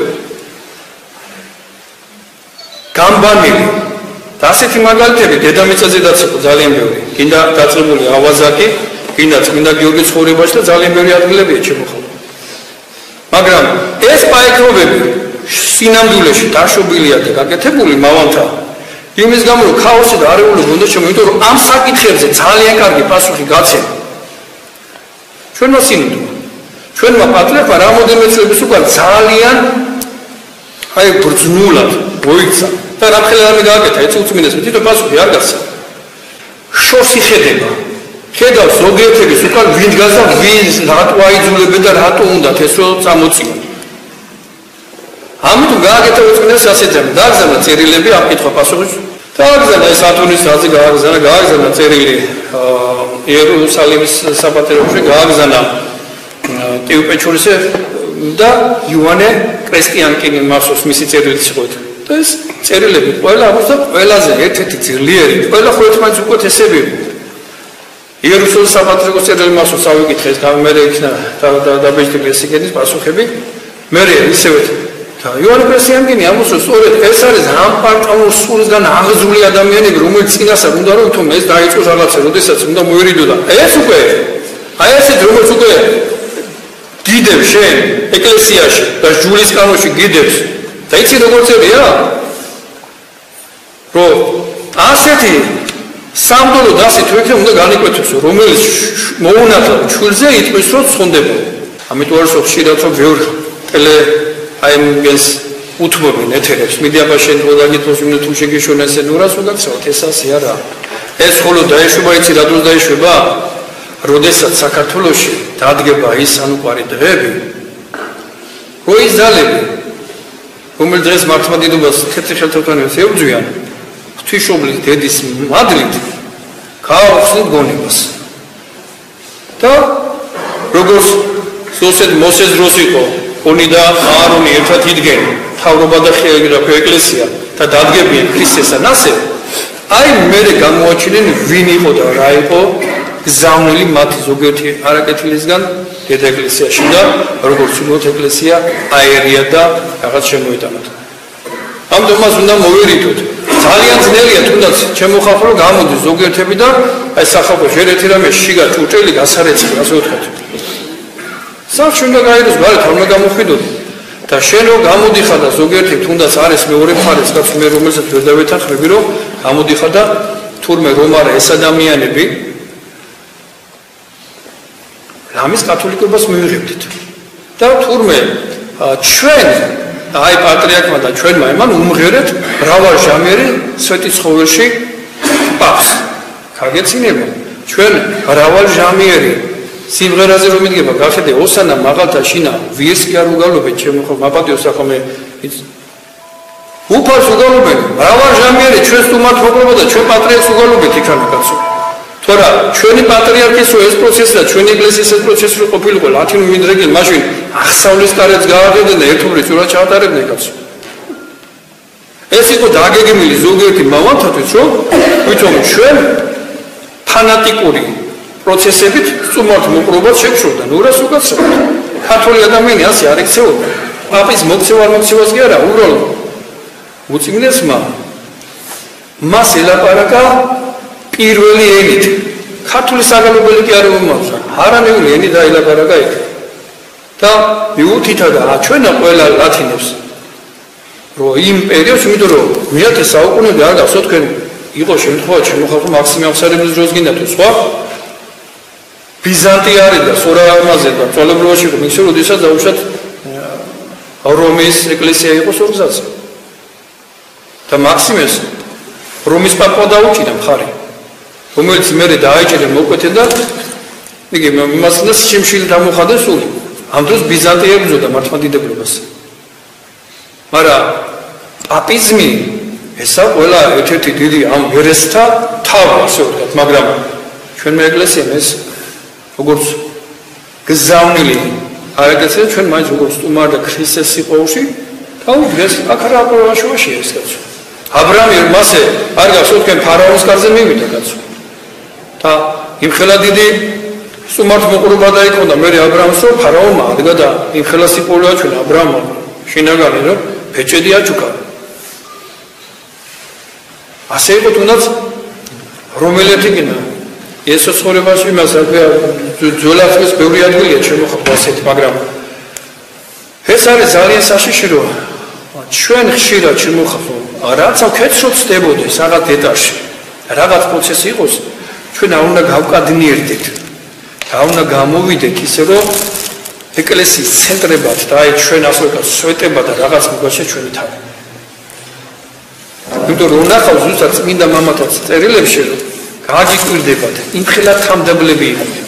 გამბანილი და ასეთი მაგალითები დედამიწაზედაც იყო ძალიან ბევრი კიდე დაწყებული ავაზაკი კიდე წმინდა გიორგის ცხოვრებაში და ძალიან ბევრი ადგილებია შემოხდა მაგრამ ეს პაექრობები სინამდვილეში დაშობილია და გაკეთებული მავანთა იმის გამო რომ ქაოსი და არეულობა უნდა შემო იმიტომ რომ ამ საკითხებზე ძალიან კარგი პასუხი გაცემა ჩვენმა სინოდმა ჩვენმა პატრიარქმა რამოდენიმე წლების უკან ძალიან აი ბრძნულად მოიქცა და რამხელა გააკეთა ეს უწმინდეს თვითონ პასუხი არ გასცა შორს იხედება ხედავს ზოგიერთების უკან ვინ დგას და ვინ რატო აიძულებენ და რატო უნდათ ეს რომ წამოწიონ ამიტომ გააკეთა უწმინდეს ასეთები დააგზავნა წერილები ამ კითხვა პასუხის დააგზავნა ეს ათონის აზრი გააგზავნა წერილი იერუსალიმის საპატრიარქოში გააგზავნა ტიუპეჩურისე და იოანე კრესტიანკინი მასოს მისი წერილიც იყო და ეს წერილები ყველა აბსოლუტურად ყველაზე ერთ-ერთი ძლიერი ყველა ხურეთმანს უკეთესები იერუსალიმის საპატრიარქოს წერილი მასოს ავიკითხე ეს მე იქნა დაბეჭდილი ეს იქედის პასუხები მე ისევე და იოანე კრესტიანკინი ამოსოს სწორედ ეს არის ამ პარტაულ სულისგან აღზრული ადამიანები რომელიც წინასწარ უნდა რომ თუმ ეს დაიწყოს რაღაცა როდესაც უნდა მოერიდო და ეს უკვე აი ესეთ რომელიც უკვე გიდებს შენ ეკლესიაში და ჯულის კანონში გიდებს და იცი როგორ წერია რომ ასეთი სამდოლო დასი თუ იქნება უნდა განიკვეთოს რომელიც მოუნათლა ჩვილზე იტყვის რომ ცხონდება ამიტომ არის ხშირად რომ ბევრი ტელე აი ეს უთმობენ ეთერებს მიდიაპაშენ პროდაგიტოს იმენ თუ შეგეშონესე ნურას უგაცავთ ეს ასე არა ეს ხოლო დაეშვება იცი რა დროს დაეშვება როდესაც საქართველოში დადგება ის ანუკვარი დღეები როის ძალები რომელ დღეს მართლმადიდობას თეთრი ხელთათანებს ებრძვიან ღვთისმშობლის დედის მადლით გააუხსნით გონებას და როგორც სოსეთ მოსეს დროს იყო ონი და აარონი ერთად იდგენ თავრობა და ეკლესია და დადგებიან ქრისტესთან ასე აი მერე გამოაჩინენ ვინ იყო და რა იყო გზავნილი მათი ზოგიერთი არაკეთილისგან დედა ეკლესიაში და როგორც ვთქვით ეკლესია აერია და რაღაც შემოიტანოთ ამიტომ მას უნდა მოვერიდოთ ძალიან ძნელია თუნდაც ჩემო ხალხო გამოდის ზოგიერთები და აი სახალხო შერეთი რამე შიგა ჭურჭელი გასარეცხი ასე ვთქვათ სახში უნდა გაიგოს გარეთ არ უნდა გამოხვიდოთ და შენ რო გამოდიხარ და ზოგიერთი თუნდაც არის მეორე მხარეს რაც მე რომელსაც ვერ დავეთანხმები რომ გამოდიხარ და თურმე რომ არა ეს ადამიანები ამის კათოლიკობას მივიღებდით და თურმე ჩვენ აი პატრიარქმა და ჩვენმა იმან უმღერეთ მრავალჟამიერი სვეტის ხოველში პაპს გაგეცინება ჩვენ მრავალჟამიერი სიმღერაზე რომ იდგება გახედე ოსანა მაღალთა შინა ვიეს კი არ უგალობენ ჩემო ხო მაპატიოს ახლა მე უფალს უგალობენ მრავალჟამიერი ჩვენს თუმად მოგლობა და ჩვენ პატრიარქს უგალობთ იქანა კაცო თორა ჩვენი პატრიარქის ეს პროცესი და ჩვენი ეკლესიის ეს პროცესი რო ყოფილიყო ლათინურ მიდრეკილ მაშინ აღსავლის კარებს გააყენდნენ და ერთობლივ წურად ჩაატარებდნენ კაცო ეს იყო დაგეგმილი ზოგიერთი მამათათვის რომ ვითომ ჩვენ ფანატიკური პროცესებით სტუმართ მოპყრობას შეგშურდა ნურას უკაცრავთ ქართული ადამიანი ასე არ ექცეოდა პაპის მოქცევა არ მოქცევას კი არა უბრალოდ უწმინდესმა მას ელაპარაკა პირველი ენით ქართული საგალობელი კი არ მომაქვს არანეული ენით დაელაპარაკა იქ და მიუთითა და ჩვენა ყველა ლათინებს რომ იმ პერიოდში იმიტომ რომ მე-10 საუკუნეები არ გახსოვთ თქვენ იყო შემთხვევა შემოხალხო მაქსიმე აღსარებლის დროს გინდა თუ სხვა ბიზანტია არის და სორამაზე და წოლებრობაში იყო მისე როდესაც დაუშვათ რომის ეკლესია იყო სორგზაზე და მაქსიმეს რომის პაპა დაუჭირა მხარი რომელიც მერე დააჭირა მოკვეთე და იგი მასნა შემშილი დამოხადა სული ამ დროს ბიზანტია ებრძოდა მართლმადიდებლობას მაგრამ პაპიზმი ესა ყველა ერთ-ერთი დიდი ამ ერესთა თავი ასე ვთქვათ მაგრამ ჩვენმა ეკლესიამ ეს როგორც გზავნილი არაკეთილ ჩვენ მაინც როგორც სტუმარ და ქრისტეს სიყვარულში დაუდგეს აქ რა პროვაშოში ეს კაცო აბრამი მასე არ გახსოვთ თქვენ ფარაონის კარზე მივიდა კაცო და იმხელა დიდი სტუმართ მოყრობა დაიქონდა მე აბრამს რომ ფარაონმა ადგა და იმხელა სიყვარული აჩვენა აბრამმა შინაგანი რომ ფეჭედი აჩუქა ასე იყო თუნდაც რომელეთი გინა ესო ცხოვრებაში იმას აქვე ძოლახის ბევრი ადგილია შემოხატვა ასეთი მაგრამ ეს არის ძალიან საშიში რომ ჩვენ ხშირად შემოხატვა რაცა კეთრობ ცდებოდეს რაღაც ეტაპში რაღაც პროცესი იყოს ჩვენ არ უნდა გავკადნიერდეთ და უნდა გამოვიდეთ ისე რომ ეკლესიის ცენტრებად და აი ჩვენ ასე ვქოთ სვეტებად და რაღაც მოგაშე ჩვენი თავი იმიტომ რომ ნახავ ზუსტად წმინდა მამათაც წერილებში რომ გაგიკვირდებათ იმხელა თამდაბლები იყვნენ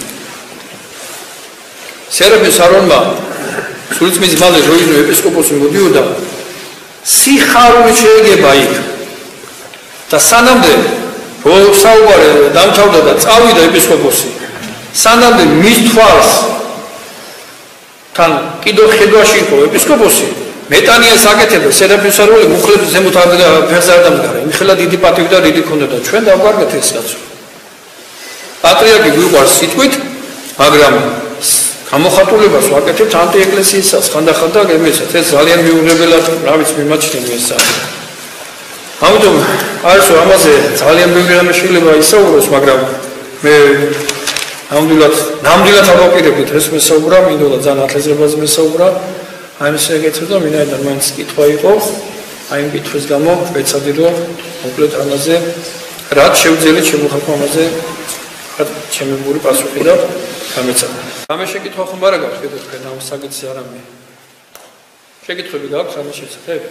სერაფიმ სარონმა სულიწმის მალე როინო ეპისკოპოსი მოდიოდა სიხარული შეეგება იქ და სანამდე რომ საუბარი დამთავრდა და წავიდა ეპისკოპოსი სანამდე მის თვალს თან კიდო ხედვაში იყო ეპისკოპოსი მეტანიას აკეთებდა სერაფიმ სარული მუხლებს ზემოთ ფეხზე არ დამდგარა იმხელა დიდი პატივი და რიდი ქონდა და ჩვენ დავგარგეთ ეს კაცო პატრიარქი გვიყვარს სიტყვით მაგრამ გამოხატულებას ვაკეთებთ ანტიეკლესიისას ხანდახანდა გემესაც ეს ძალიან მიუღებელად რა ვიცი მიმაჩნია ეს ამიტომ არის რომ ამაზე ძალიან ბევრი რამე შეიძლება ისაუბროს მაგრამ მე ნამდვილად ავაპირებდით ეს მესაუბრა მინდოდა ძალიან ათლეზრებაზე მესაუბრა აი ეს ეგეთი და მინაიდან მაინც კითხვა იყო აი იმ კითხვის გამო ვეცადი რომ მოკლედ ამაზე რაც შევძელი შემოხატვა ამაზე ჩემი მური პასუხი და გამეცადა რამე შეკითხვა ხომ არა გაქვს კიდევ თქვენ ამ საკითხზე არამე შეკითხვები გაქვთ ამის შესახებ?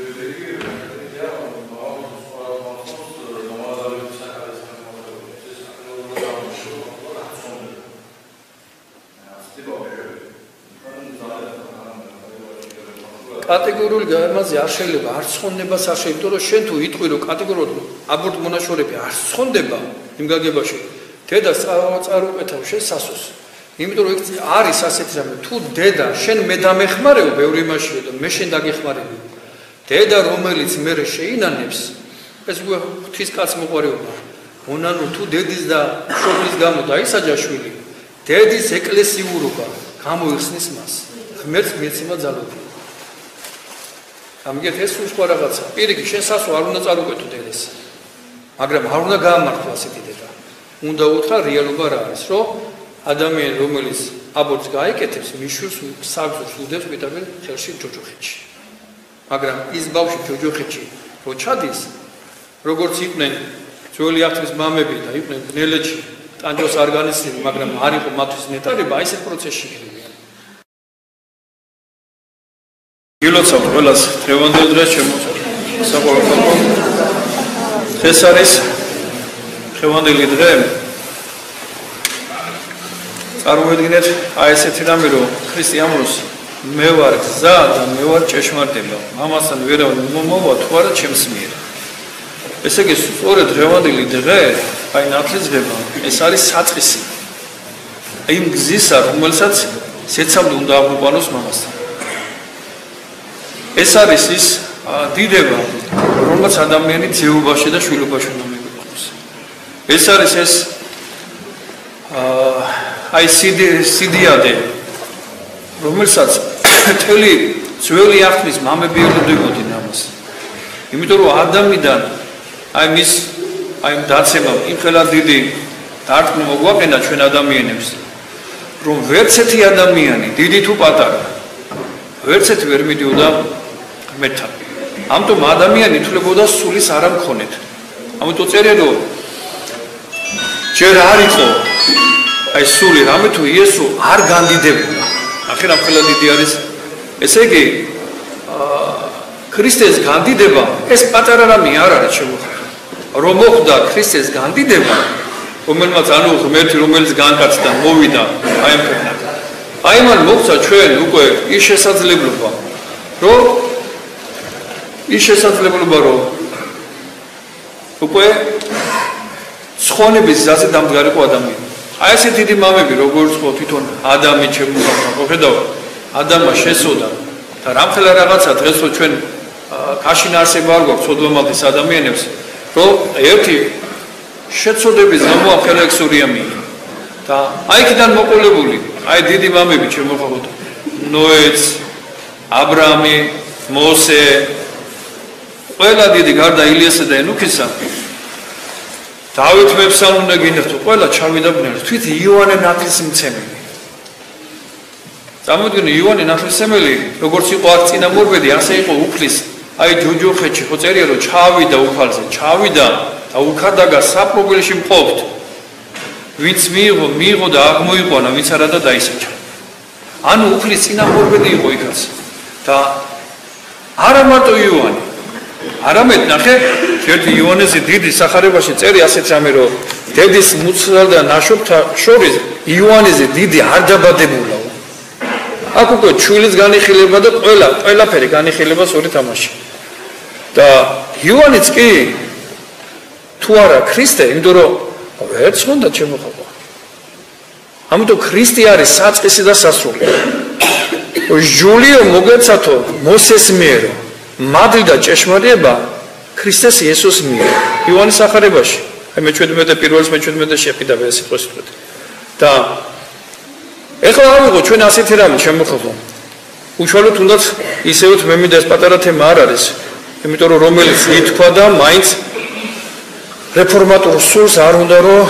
კატეგორიული გამაზე არ შეიძლება არ ცხონდებას არ შეიძლება, რომ შენ თუ იტყვი რომ კატეგორიულად აბორტ მონაშორები არ ცხონდება იმ გაგებაში, დედა წარუყეთავ შენ სასოს. იმიტომ რომ არის ასეთი რამე, თუ დედა შენ მე დამეხმარეო ბევრი იმაშია და მე შენ დაგეხმარები. დედა რომელიც მე შეინანებს, ეს უკვე ღვთისკაცს მოყვარეობა. მონანო თუ დედის და შობლის გამო დაისაჯა შვილი, დედის ეკლესიურობა გამოიხსნის მას. ღმერთს მიეცემა ძალობა. ამგეთ ეს სხვა რაღაცა. პირიქით, შენ სასო არ უნდა წარუკვეთო დედას. მაგრამ არ უნდა გაამართლა ასეთი დედა. უნდა უთხრა რეალობა რა არის, რომ ადამიანი რომელიც აბორტს გაიკეთებს, მიშვილს საგზურს უდევს პირდაპირ ხელში ჯოჯოხეთში. მაგრამ ის ბავშვი ჯოჯოხეთში რო ჩადის, როგორც იყვნენ ძველი აღთქმის მამები და იყვნენ ბნელეთში, ტანჯოს არ განიცდილი, მაგრამ არ იყო მათთვის ნეტარება, აი ეს პროცესში გიყვნენ. გილოცავთ ყველას დღევანდელ დღეს საყოველთაო. ეს არის დღევანდელი დღე. წარმოედგინეთ აი ესეთი რამე, რომ ქრისტიანულს მე ვარ გზა და მე ვარ ჭეშმარიტება. ამასთან ვერავინ მომოვა თუ არა ჩემს მიერ. ესე იგი სწორედ დღევანდელი დღე, აი ნათლისღება, ეს არის საწყისი. იმ გზისა, რომელსაც სეცამდე უნდა აღვიყვანოს მამასთან. ეს არის ის დიდება, რომელსაც ადამიანი ძეობაში და შვილობაში უნდა მიიღოს. ეს არის ეს აი სიდიადე, რომელსაც მთელი ძველი აღთქმის მამები ელოდებოდნენ ამას. იმიტომ რომ ადამიანიდან აი მის აი დაცემა იმხელა დიდი დარტყმა მოგვაყენა ჩვენ ადამიანებს, რომ ვერც ერთი ადამიანი, დიდი თუ პატარა, ვერც ერთი ვერ მიდიოდა ღმერთთან. ამიტომ ადამიანი ითვლებოდა სულის არ ამქონეთ. ამიტომ წერია რომ ჯერ არ იყო აი სული რამე თუ იესო არ განდიდებულა. ახლა რამხელა დიდი არის. ესე იგი ქრისტეს განდიდება ეს პატარა რამე არ არის შემოხატული. რომ მოხდა ქრისტეს განდიდება, რომელმაც ანუ ღმერთი რომელიც განკაცდა მოვიდა აი ამ ქვეყნად. აი მან მოხდა ჩვენ უკვე ის შესაძლებლობა, რომ უკვე ცხონების გზაზე დამდგარიყო ადამიანი. აი ესე დიდი მამები როგორც ხო თვითონ ადამი შემოხდა, ხედავ ადამა შესოდა და რამხელა რაღაცა დღეს ხო ჩვენ ქაშინ არსება არ გვაქვს ცოდვამალდის ადამიანებს, რომ ერთი შეცოდების გამო ახლა ექსურია მიიღო. და აი იქიდან მოყოლებული, აი დიდი მამები შემოხდა. ნოეც, აბრამი, მოსე, ყველა დიდი გარდა ილიასა და ენუქისა, დავით მეფსალმუნე უნდა გინერთო, ყველა ჩავიდა ბნელს, თვით იოანე ნათლისმცემელი. წარმოიდგინე იოანე ნათლისმცემელი, როგორც იყო აქ წინამორბედი, ასე იყო უფლის, აი ჯოჯოხეთში ხო წერია რომ ჩავიდა უფალზე, ჩავიდა და უქადაგა საპრობილში მყოფთ. ვინც მიიღო და აღმოიყვანა, ვინც არა და დაისაჯა. ანუ უფლის წინამორბედი იყო იქაც. და არა მარტო იოანე, არამედ ნახე, ერთი იოანეზე დიდი სახარებაში წერია ასეთ რამე, რომ დედის მუცლალ და ნაშობთა შორის იოანეზე დიდი არ დაბადებულა. აქ უკვე ჩვილის განიხილება და ყველაფერი განიხილება სწორი თამაში. და იოანეც კი თუ არა ქრისტე, იმიტომ რომ ვერც უნდა შემოხატო. ამიტომ ქრისტე არის საწყისი და სასრული. ჟულიო მოგეცათო მოსეს მიერო, მადლი და ჭეშმარიტება ქრისტეს იესოს მიერ. იოანეს სახარებაში, აი მე-17 პირველს მე-17 შეყიდა ეს სიტყვით. და ეხლა ავიღო ჩვენ ასეთი რამე შემოხატო. უშუალოდ თუნდაც ისევ მე მინდა ეს პატარა თემა არ არის, იმიტომ რომ რომელიც ითქვა და მაინც რეფორმატორ სულს არ უნდა რომ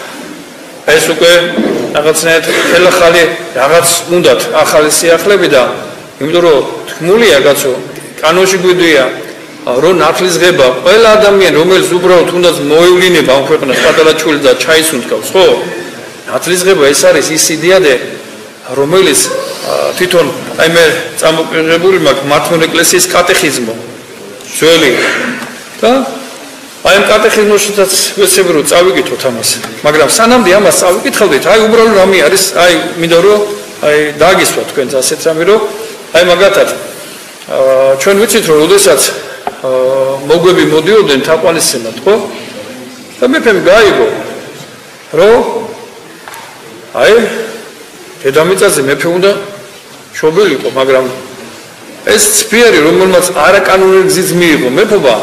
ეს უკვე რაღაცნაირად ხელახალი რაღაც უნდათ ახალი სიახლეები და იმიტომ რომ თქმულია კაცო კანონში გვიდია რომ ნათლისღება ყველა ადამიანი რომელიც უბრალოდ თუნდაც მოევლინება ამ ქვეყნას პატარა ჩული და ჩაის უნდავს ხო ნათლისღება ეს არის ის იდეადე რომელიც თვითონ აი მე წამოყენებული მაქვს მართლმადიდებლური ეკლესიის კატეხიზმო ძველი და აი ამ კატეხიზმოშიც ვეცები რომ წავიკითხოთ ამას მაგრამ სანამდე ამას წავიკითხავდით აი უბრალოდ რამე არის აი მინდა რომ აი დაგისვა თქვენს ასეთ რამე რომ აი მაგათაც ჩვენ ვიცით რომ ოდესაც მოგვები მოდიოდნენ თაყვანისცემად ხო და მეფემ გაიგო რომ აი დედამიწაზე მეფე უნდა შობილიყო მაგრამ ეს ცფიერი რომელმაც არაკანონური გზით მიიღო მეფობა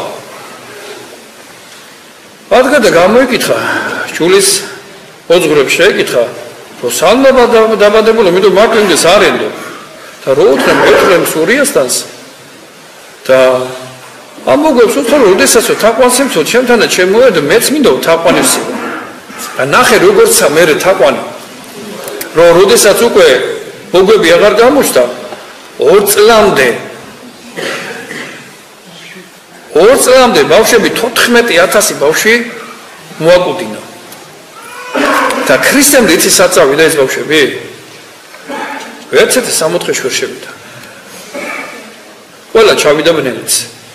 ადგა და გამოიკითხა ჯულის ოძღვრებს შეეკითხა რომ სალმა დაბადებულა მიდო მარტინდეს არენდო და რო უთხრენ სურიასთანს და ამოგებს უთხრა რომ ოდესაც თაყვანს ემცო ჩემთანაც შემოვედა მეც მინდა თაყვანს და ნახე როგორცა მე თაყვანი რომ ოდესაც უკვე მოგები აღარ გამოჩნდა 2 წლამდე ბავშვები 14000 ბავშვი მოაკუდინა და ქრისტემდე იცი საწავიდა ეს ბავშვები ერთერთი 64 ვერ შევიდა ყველა ჩავიდა ბნელიც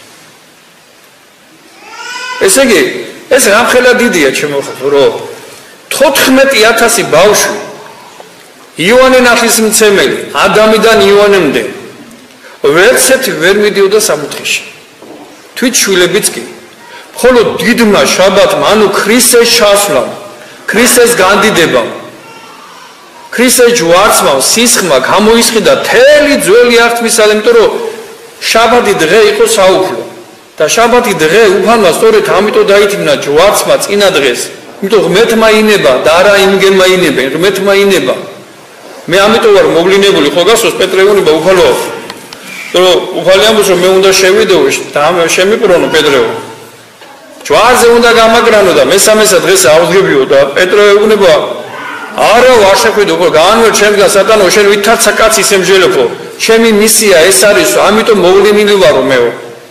ესე იგი ეს რამხელა დიდია ჩემო ხო რომ 14000 ბავშვი იოანე ნათლისმცემელი ადამიდან იოანემდე ვერცერთი ვერ მიდიოდა სამოთხეში თვით შვილებიც კი მხოლოდ დიდმა შაბათმა ანუ ქრისტეს ჩასვლამ ქრისტეს განდიდებამ ქრისტეს ჯვარცმამ სისხმა გამოისყიდა თელი ძველი აღთქმისალ იმიტომ რომ შაბათი დღე იყო საუფლო და შაბათი დღე უფალმა სწორედ ამიტომ დაითმინა ჯვარცმა წინა დღეს იმიტომ ღმერთმა ინება და არა იმგენმა ინებენ ღმერთმა ინება მე ამიტომ ვარ მოვლინებული ხო გასოს პეტრეონება უფალო რომ უფალი ამბობს რომ მე უნდა შევიდეო და შემიპრონო პეტრეო ჯვარზე უნდა გამაგრანო და მესამესა დღეს ავსგებიო და პეტრეონება არა ვარ შეხვიდო ხო განვერ ჩემგან სატანო შენ ვითარცა კაცი ისემჟელებო ჩემი მისია ეს არის ამიტომ მოვლენილი ვარო მეო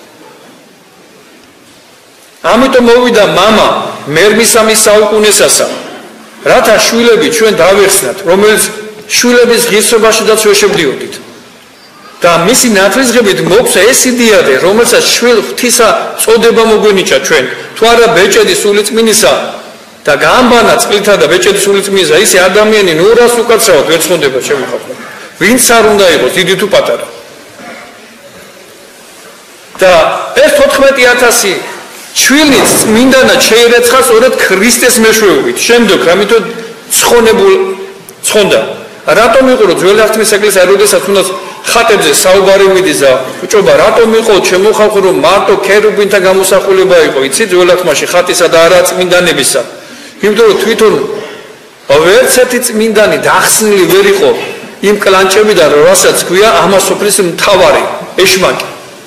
ამიტომ მოვიდა мама მერმისამის საუკუნესასა რათა შვილები ჩვენ დავეხსნათ რომელიც შვილების ღირსებაშიდაც ვერ შევდიოდით და მისი ნათლისღებით მოგვცა ეს იდეადე რომელსაც შვილ ღვთისა წოდება მოგვენიჭა ჩვენ თუ არა ბეჭედი სულიწმინისა და გაამბანა წყლითა და ბეჭედი სულიწმინისა ისე ადამიანი ნურას უკაცრავად ვერ ცხონდება შემოხატვა ვინც არ უნდა იყოს დიდი თუ პატარა და ეს 14000 შვილიც წმინდანად შეირეცხა სწორედ ქრისტეს მეშვეობით შემდგომ ამიტომ ცხონდა რატომ იყო რომ ძველი აღთქმის ეკლესია როდესაც უნდა ხატებზე საუბარი მიდის და უჭობა რატომ იყო შემოხალხო რომ მარტო ქერუბინთა გამოსახულება იყო იცი ძველ აღთქმაში ხატისა და არა წმინდანებისა იმიტომ რომ თვითონ ვერცერთი წმინდანი დახსნილი ვერ იყო იმ კლანჭებიდან რასაც ქვია ამას სოფლის მთავარი ეშმაკი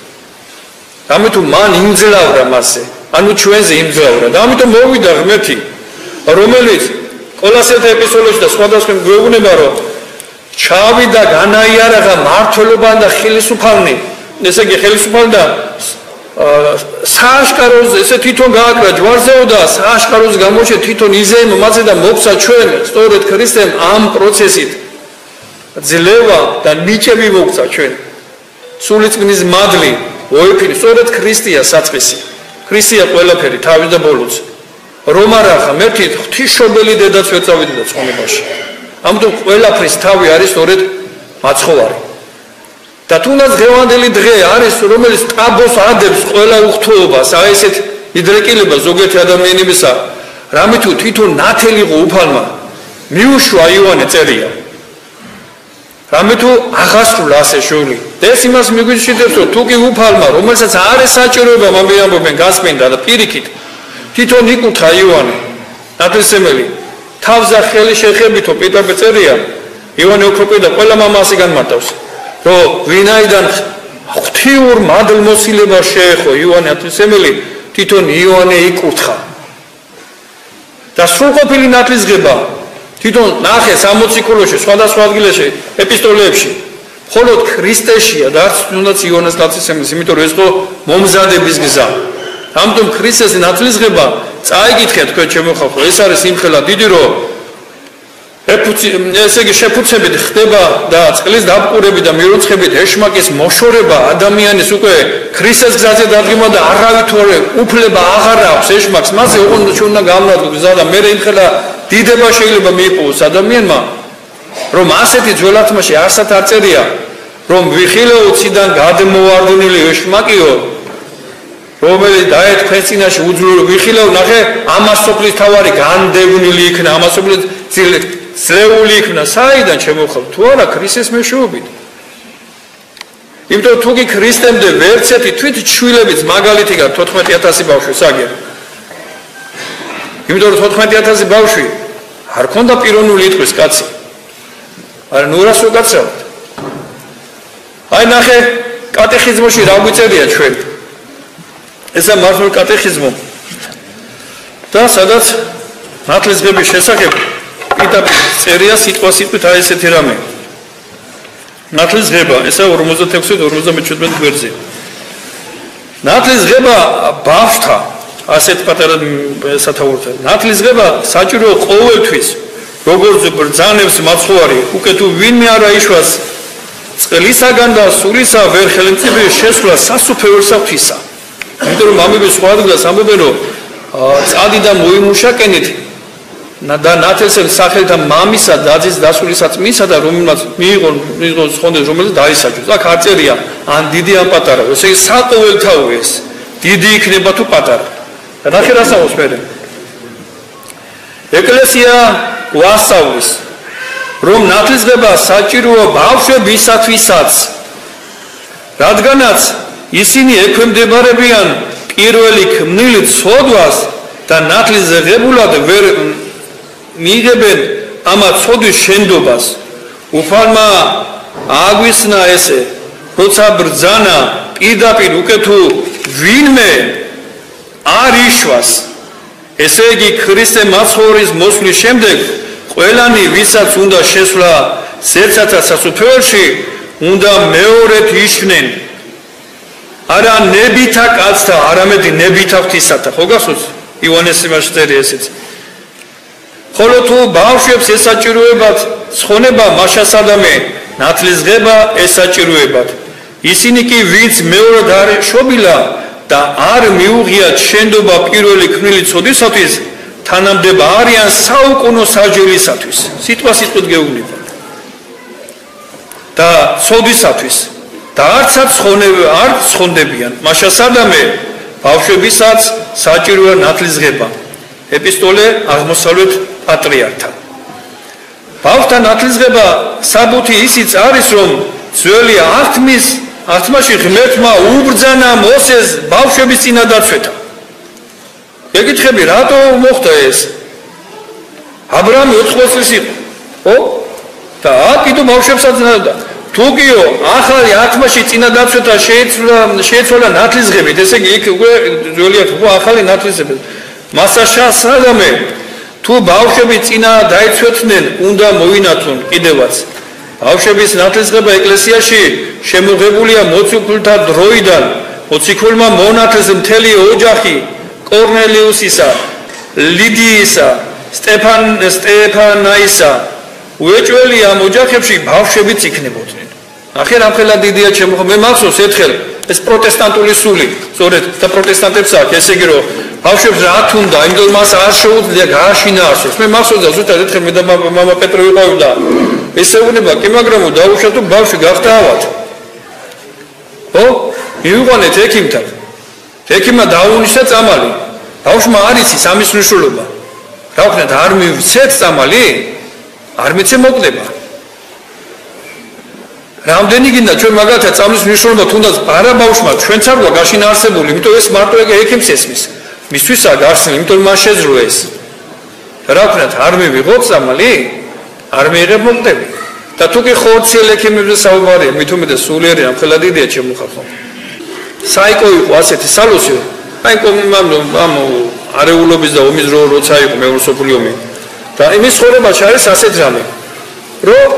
ამიტომ მან იმძლავრა მასზე ანუ ჩვენზე იმძლავრა და ამიტომ მოვიდა ღმერთი რომელიც კოლოსელთა ეპისტოლეში და სხვადასხვა გვეუბნება რომ ჩავიდა განაიარაღა მართლობა და ხელისუფალნი ესე იგი ხელისუფალ და სააშკაროს ესე თვითონ გააკრა ჯვარზეო და სააშკაროს გამოჩე თვითონ იზეიმ მასე და მოგცა ჩვენ სწორედ ქრისტემ ამ პროცესით ძლევა და ნიჭები მოგცა ჩვენ სულიწმინდის მადლი ოიფინი სწორედ ქრისტია საწყისი ქრისტია ყველაფერი თავი და ბოლოც რომ არა ღმერთი ღვთისმშობელი დედაც ვერ წავიდოდა ცხონებაში ამიტომ ყველაფრის თავი არის სწორედ მაცხოვარი და თუნდაც ღევანდელი დღე არის რომელიც ტაბოს ადებს ყველა უხთოობას აი ესეთ იდრეკილება ზოგიერთი ადამიანებისა რამე თუ თვითონ ნათელიღო უფალმა მიუშვა იოანე წერია რამე თუ აღასრულა ასე შოვლი და ეს იმას მიგვიჩნდებს რომ თუ კი უფალმა რომელსაც არ ეს საჭიროება მომიამბობენ გასპენდა და პირიქით თვითონ იკუთხა იოანე ნათლისმცემელი თავზე ხელი შეხებითო პეტრე წერია იოანე ოქროპე და ყველა მამასი განმარტავს რომ ვინაიდან ღვთიურ მადლმოსილება შეეხო იოანე ნათლისმცემელი თვითონ იოანე იკუთხა და სრულყოფილი ნათლისღება თვითონ ნახე 60 კოლოში სხვადასხვა ადგილებში ეპისტოლეებში მხოლოდ ქრისტეშია და არც თუნდაც იოანეს ნათლისმცემლის იმიტომ რომ ეს ხო მომზადების გზა ამიტომ ქრისტეს ნათლისღება წაიგითხეთ თქვენ ჩემო ხალხო ეს არის იმხელა დიდი რომ ესე იგი შეფუცებით ხდება და წყლის დაბყურებით და მიროცხებით ეშმაკის მოშორება ადამიანის უკვე ქრისტეს გზაზე დადგმა და არავითარი უფლება აღარ აქვს ეშმაკს მასე ოღონდ უნდა გამნადგოს გზა და მე იმხელა დიდება შეიძლება მიიპოვოს ადამიანმა რომ ასეთი ძველათმაში არსად არ წერია რომ ვიხილეო ციდან გადმოვარდნილი ეშმაკიო რომელიც დაეთქვეს წინაშე უძლურო ვიხილეო ნახე ამას სოფლის თავარი განდევნილი იქნა ამას სოფლის ზეული იქნა საიდან შემოხვალ თუ არა ქრისტეს მეშვეობით იმიტომ თუ კი ქრისტემდე ვერცეთი თვით ჩვილებიც მაგალითი გა 14000 ბავშვი საგერ იმიტომ რომ 14000 ბავშვი არ ქონდა პიროვნული იტყვის კაცი არა ნუ რას უკაცრავთ აი ნახე კატეხიზმში რა გვიწერია ჩვენ ესა მართლ კატეხიზმო და სადაც ნათლისღების შესახებ პირდაპირ წერია სიტყვასიტყვით აი ესეთი რამე ნათლისღება ესა 46-57 გვერდზე ნათლისღება ბავშვთა ასეთ პატარა სათაურთა ნათლისღება საჭირო ყოველთვის როგორც ბრძანებს მაცხოვარი უკვე თუ ვინმე არა იშვას წყლისაგან და სულისა ვერ ხელმწიფის შესვლა სასუფეველსა ღვთისა იმიტომ რომ ამები სხვა ადგილას ამბობენ რომ წადი და მოიმუშაკენით და ნათლისღების სახელთა მამისა დაძის დასულისა წმისა და რომელმაც მიიღო ხონდეს რომელიც დაისაჯოს აქ არ წერია ან დიდი ან პატარა ესე იგი საყოველთაო ეს დიდი იქნება თუ პატარა და ნახე რას აღოს მერე ეკლესია გვასწავლის რომ ნათლისღება საჭიროა ბავშვებისათვისაც რადგანაც ისინი ექვემდებარებიან პირველი ქმნილი ცოდვას და ნათლისღებულად ვერ მიიღებენ ამა ცოდვის შენდობას უფალმა აგვისნა ესე როცა ბრძანა პირდაპირ უკვე თუ ვინმე არ იშვას ესე იგი ქრისტე მაცხოვრის მოსვლის შემდეგ ყველანი ვისაც უნდა შესვლა სერცათა სასუფეველში უნდა მეორედ იშვნენ არა ნებითა კაცთა არამედ ნებითა ღვთისათა ხო გახსოვს ივანეს იმაში წერია ესეც ხოლო თუ ბავშვებს ესაჭიროებათ ცხონება მაშასადამე ნათლისღება ესაჭიროებათ ისინი კი ვინც მეორედ არ შობილა და არ მიუღიათ შენდობა პირველი ქმნილი ცოდვისათვის თანამდება არიან საუკუნო საჯელისათვის სიტყვასიტყვით გეუბნება და ცოდვისათვის და არცაც არ ცხონდებიან მაშასადამე ბავშვებისაც საჭიროა ნათლისღება ეპისტოლე აღმოსავლეთ პატრიარქთან ბავშვთა ნათლისღება საბუთი ისიც არის რომ ძველი აღთმაში ღმერთმა უბრძანა მოსეს ბავშვების წინა დაცვეთა ეკითხები რატო მოხდა ეს აბრაამი 80 წლის იყო ხო და კიდო ბავშვებსაც და თუკიო ახალი აღთმაში წინა დაცვეთა შეეცვალა ნათლისღებით ესე იგი იქ უკვე ძველი ხო ახალი ნათლისღები მასაშასადამე თუ ბავშვები წინა დაიცვეთნენ უნდა მოინათლონ კიდევაც ბავშვების ნათლისღება ეკლესიაში შემოღებულია მოციქულთა დროიდან მოციქულმა მონათლეს მთელი ოჯახი კორნელიუსისა ლიდიისა სტეფანაისა უეჭველი ამ ოჯახებში ბავშვებიც იქნებოდნენ ახლა რამხელა დიდია შემოღება მე მახსოვს ერთხელ ეს პროტესტანტული სული სწორედ და პროტესტანტებს აქვს ესე იგი რომ ბავშვებს რა თუნდა იმიტომ მას არ შეუძლია გააშინაარსოს მე მახსოვს და ზუსტად ერთხელ მე და მამა პეტრო ვიყავი და ესეუნება კი მაგრამ დაუშვათ თუ ბავშვი გახდა ავად ხო მივიყვანეთ ექიმთან ექიმმა დაუნიშნა წამალი ბავშვმა არ იცის ამის მნიშვნელობა რა ვქნათ არ მივცეთ წამალი არ მეცე მოკვდება რამდენი გინდა ჩვენ მაგალითად წამლის მნიშვნელობა თუნდაც არა ბავშვმა ჩვენც არ გვაქვს გაშინაარსებული იმიტომ ეს მარტო ეგ ექიმს ესმის მისთვისაა გარსნილი იმიტომ მას შეძლო ეს რა ვქნათ არ მივიღოთ წამალი არ მიიღებ მოკვდები და თუ კი ხორციელ ექიმებზე საუბარია მით უმეტეს სულიერი ამხელა დიდია ჩემოხახო საიკო იყო ასეთი სალოსი აი ამ არეულობის და ომის დრო როცა იყო მეორე მსოფლიო ომი და იმის ცხოვრებაში არის ასეთ რამე რომ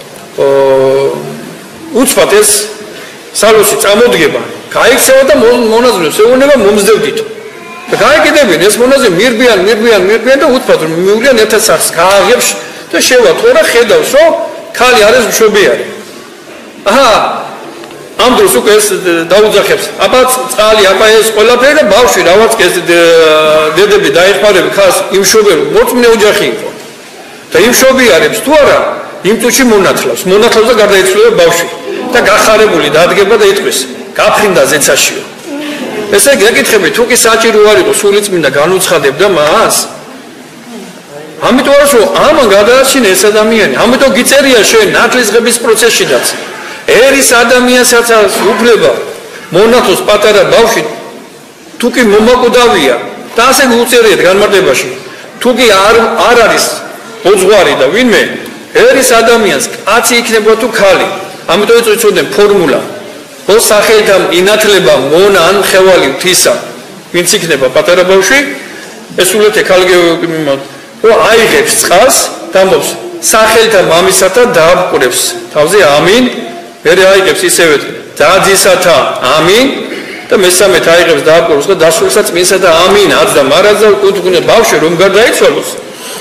უცბად ეს სალოსი წამოდგება გაიქცევა და მონაზვნებს ეუბნება მომზდევდით და გაიგდებიან ეს მონაზვნები მირბიან და უცბად მიუვლიან ერთად სახს გააღებს და შევა თორა ხედავს რომ ქალი არის მშობიარი აჰა ამ დროს უკვე ეს დაუძახებს აბა წყალი აბა ეს ყველაფერი და ბავშვი რაღაც ეს დედები დაიხმარები ხას იმშობიარო მოწმინე ოჯახი იყო და იმშობიარებს თუ არა იმ წუთში მონათლავს და გარდაიცვალა ბავშვი და გახარებული დადგება და იტყვის გაფრინდა ზეცაშიო ესე იგი ეკითხები თუ კი საჭირო არ იყო სულიწმინდა განუცხადებდა მას ამიტომ არის რომ ამან გადაარჩინა ეს ადამიანი ამიტომ გიწერია შენ ნათლისღების პროცესშიდაც ერის ადამიანსაც აქვს უფლება მონათლოს პატარა ბავშვი თუ კი მომაკვდავია და ასე უწერიეთ განმარტებაში თუ კი არ არის მოძღვარი და ვინმე ერის ადამიანს კაცი იქნება თუ ქალი ამიტომ ეწოდენ ფორმულა ო სახელთა ინათლება მონა ან ხევალი ღვთისა ვინც იქნება პატარა ბავშვი ესულეთ ეკალგეო ო აიღებს წყალს დამობს სახელთა მამისათა დააბყურებს თავზე ამინ მერე აიღებს ისევე დაძისათა ამინ და მესამეთ აიღებს დააბყურებს და დასრულსაც წმინსა და ამინ აც და მარაც და უკუთქუნე ბავშვი რომ გარდაიცვალოს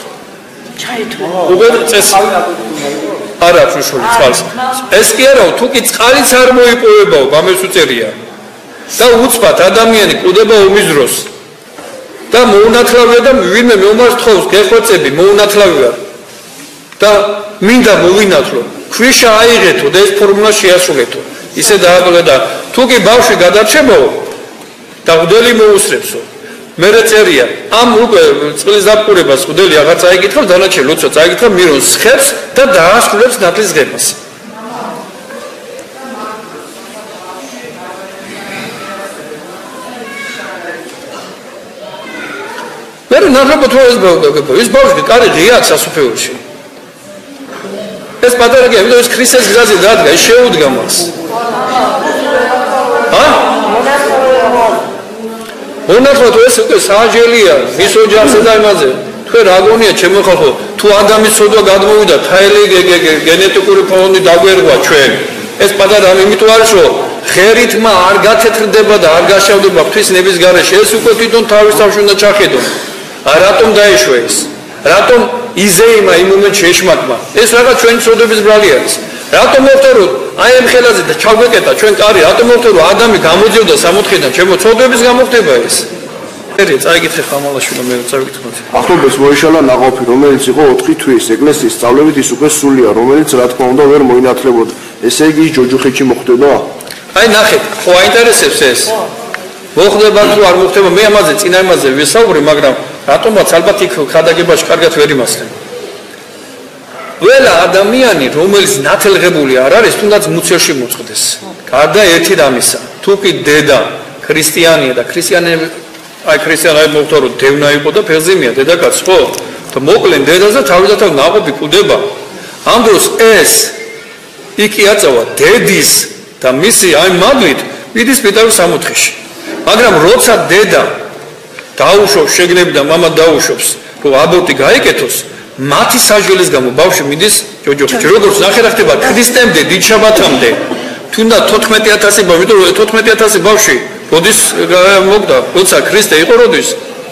უკვე წესი არ აქვს უშული წყალს ეს კი არაო თუ კი წყალიც არ მოიპოვებაო ამას უწერია და უცბად ადამიანი კვდება ომის დროს და მოუნათლავია და ვინმე მომართხოვს გეხვეწები მოუნათლავია და მინდა მოვინათლო ქვიშა აიღეთო და ეს ფორმულა შეასრულეთო ისე დააბლა და თუ კი ბავშვი გადარჩებაო და ღვდელი მოუსრებსო მერე წერია ამ უკვე წყლის დაბყურებას ღვდელი აღარ წაიკითხავს დანარჩენ ლოცვა წაიკითხავს მირონს ხებს და დაასრულებს ნათლისღებას მერე ნახება თუ ეს ბავშვი კარი ღიაა სასუფეველში ეს პატარა კი ამიტომ ეს ქრისტეს გზაზე დადგა ის შეუდგა მას მონათლა თუ ეს უკვე საჯელია მის ოჯახზე და იმაზე თქვენ რა გონია ჩემო ხალხო თუ ადამიანის სოდვა გადმოვიდა თაელი გენეტიკური ფონდი დაგვერგვა ჩვენ ეს პატარა იმიტომ არის რომ ღერითმა არ გათეთრდება და არ გაშავდება ღვთის ნების გარეშე ეს უკვე თვითონ თავის თავში უნდა ჩახედო რატომ დაეშვა ეს რატომ იზეიმა იმ მომენტში ეშმაკმა ეს რაღაც ჩვენი სოდვების ბრალი არის რატომ მოვწეროთ აი ამ ხელაზე და ჩავგეკეტა ჩვენ კარი რატომ მოვწეროთ ადამი გამოძიოდა 60-დან ჩემო სოდვების გამოხდება ეს ერი წაიკითხე ხამალაშვილო მე წავიკითხოთ ახლობელს მოიშალა ნაყოფი რომელიც იყო 4 თვის ეკლესიის სწავლებით ის უკვე სულია რომელიც რა თქმა უნდა ვერ მოინათლებოდა ესე იგი ჯოჯოხეთში მოხდება აი ნახეთ ხო აინტერესებს ეს მოხდება თუ არ მოხდება მე ამაზე წინა იმაზე ვისაუბრე მაგრამ რატომაც ალბათ იქ ხადაგებაში კარგად ვერ იმასწრებ ყველა ადამიანი რომელიც ნათლღებული არ არის თუნდაც მუცელში მოწყდეს გარდა ერთი რამისა თუ კი დედა ქრისტიანია და ქრისტიანები აი ქრისტიანები მოხდა რომ დევნა იყო და ფეხზემია დედაკაც ხო და მოკლენ დედაზე თავი და თავი ნაყოფი კვდება ამ დროს ეს იქი აწავა დედის და მისი აი მადლით მიდის პიტერის სამოთხეში მაგრამ როცა დედა დაუშვებს შეგნები და მამა დაუშვებს რომ აბორტი გაიკეთოს მათი საჯელის გამო ბავშვი მიდის ჯოჯოხეთში როგორც ნახე ხდება ქრისტემდე დიდშაბათამდე თუნდაც 14000 ბავშვი 14000 ბავშვი როდის მოგდა როცა ქრისტე იყო როდის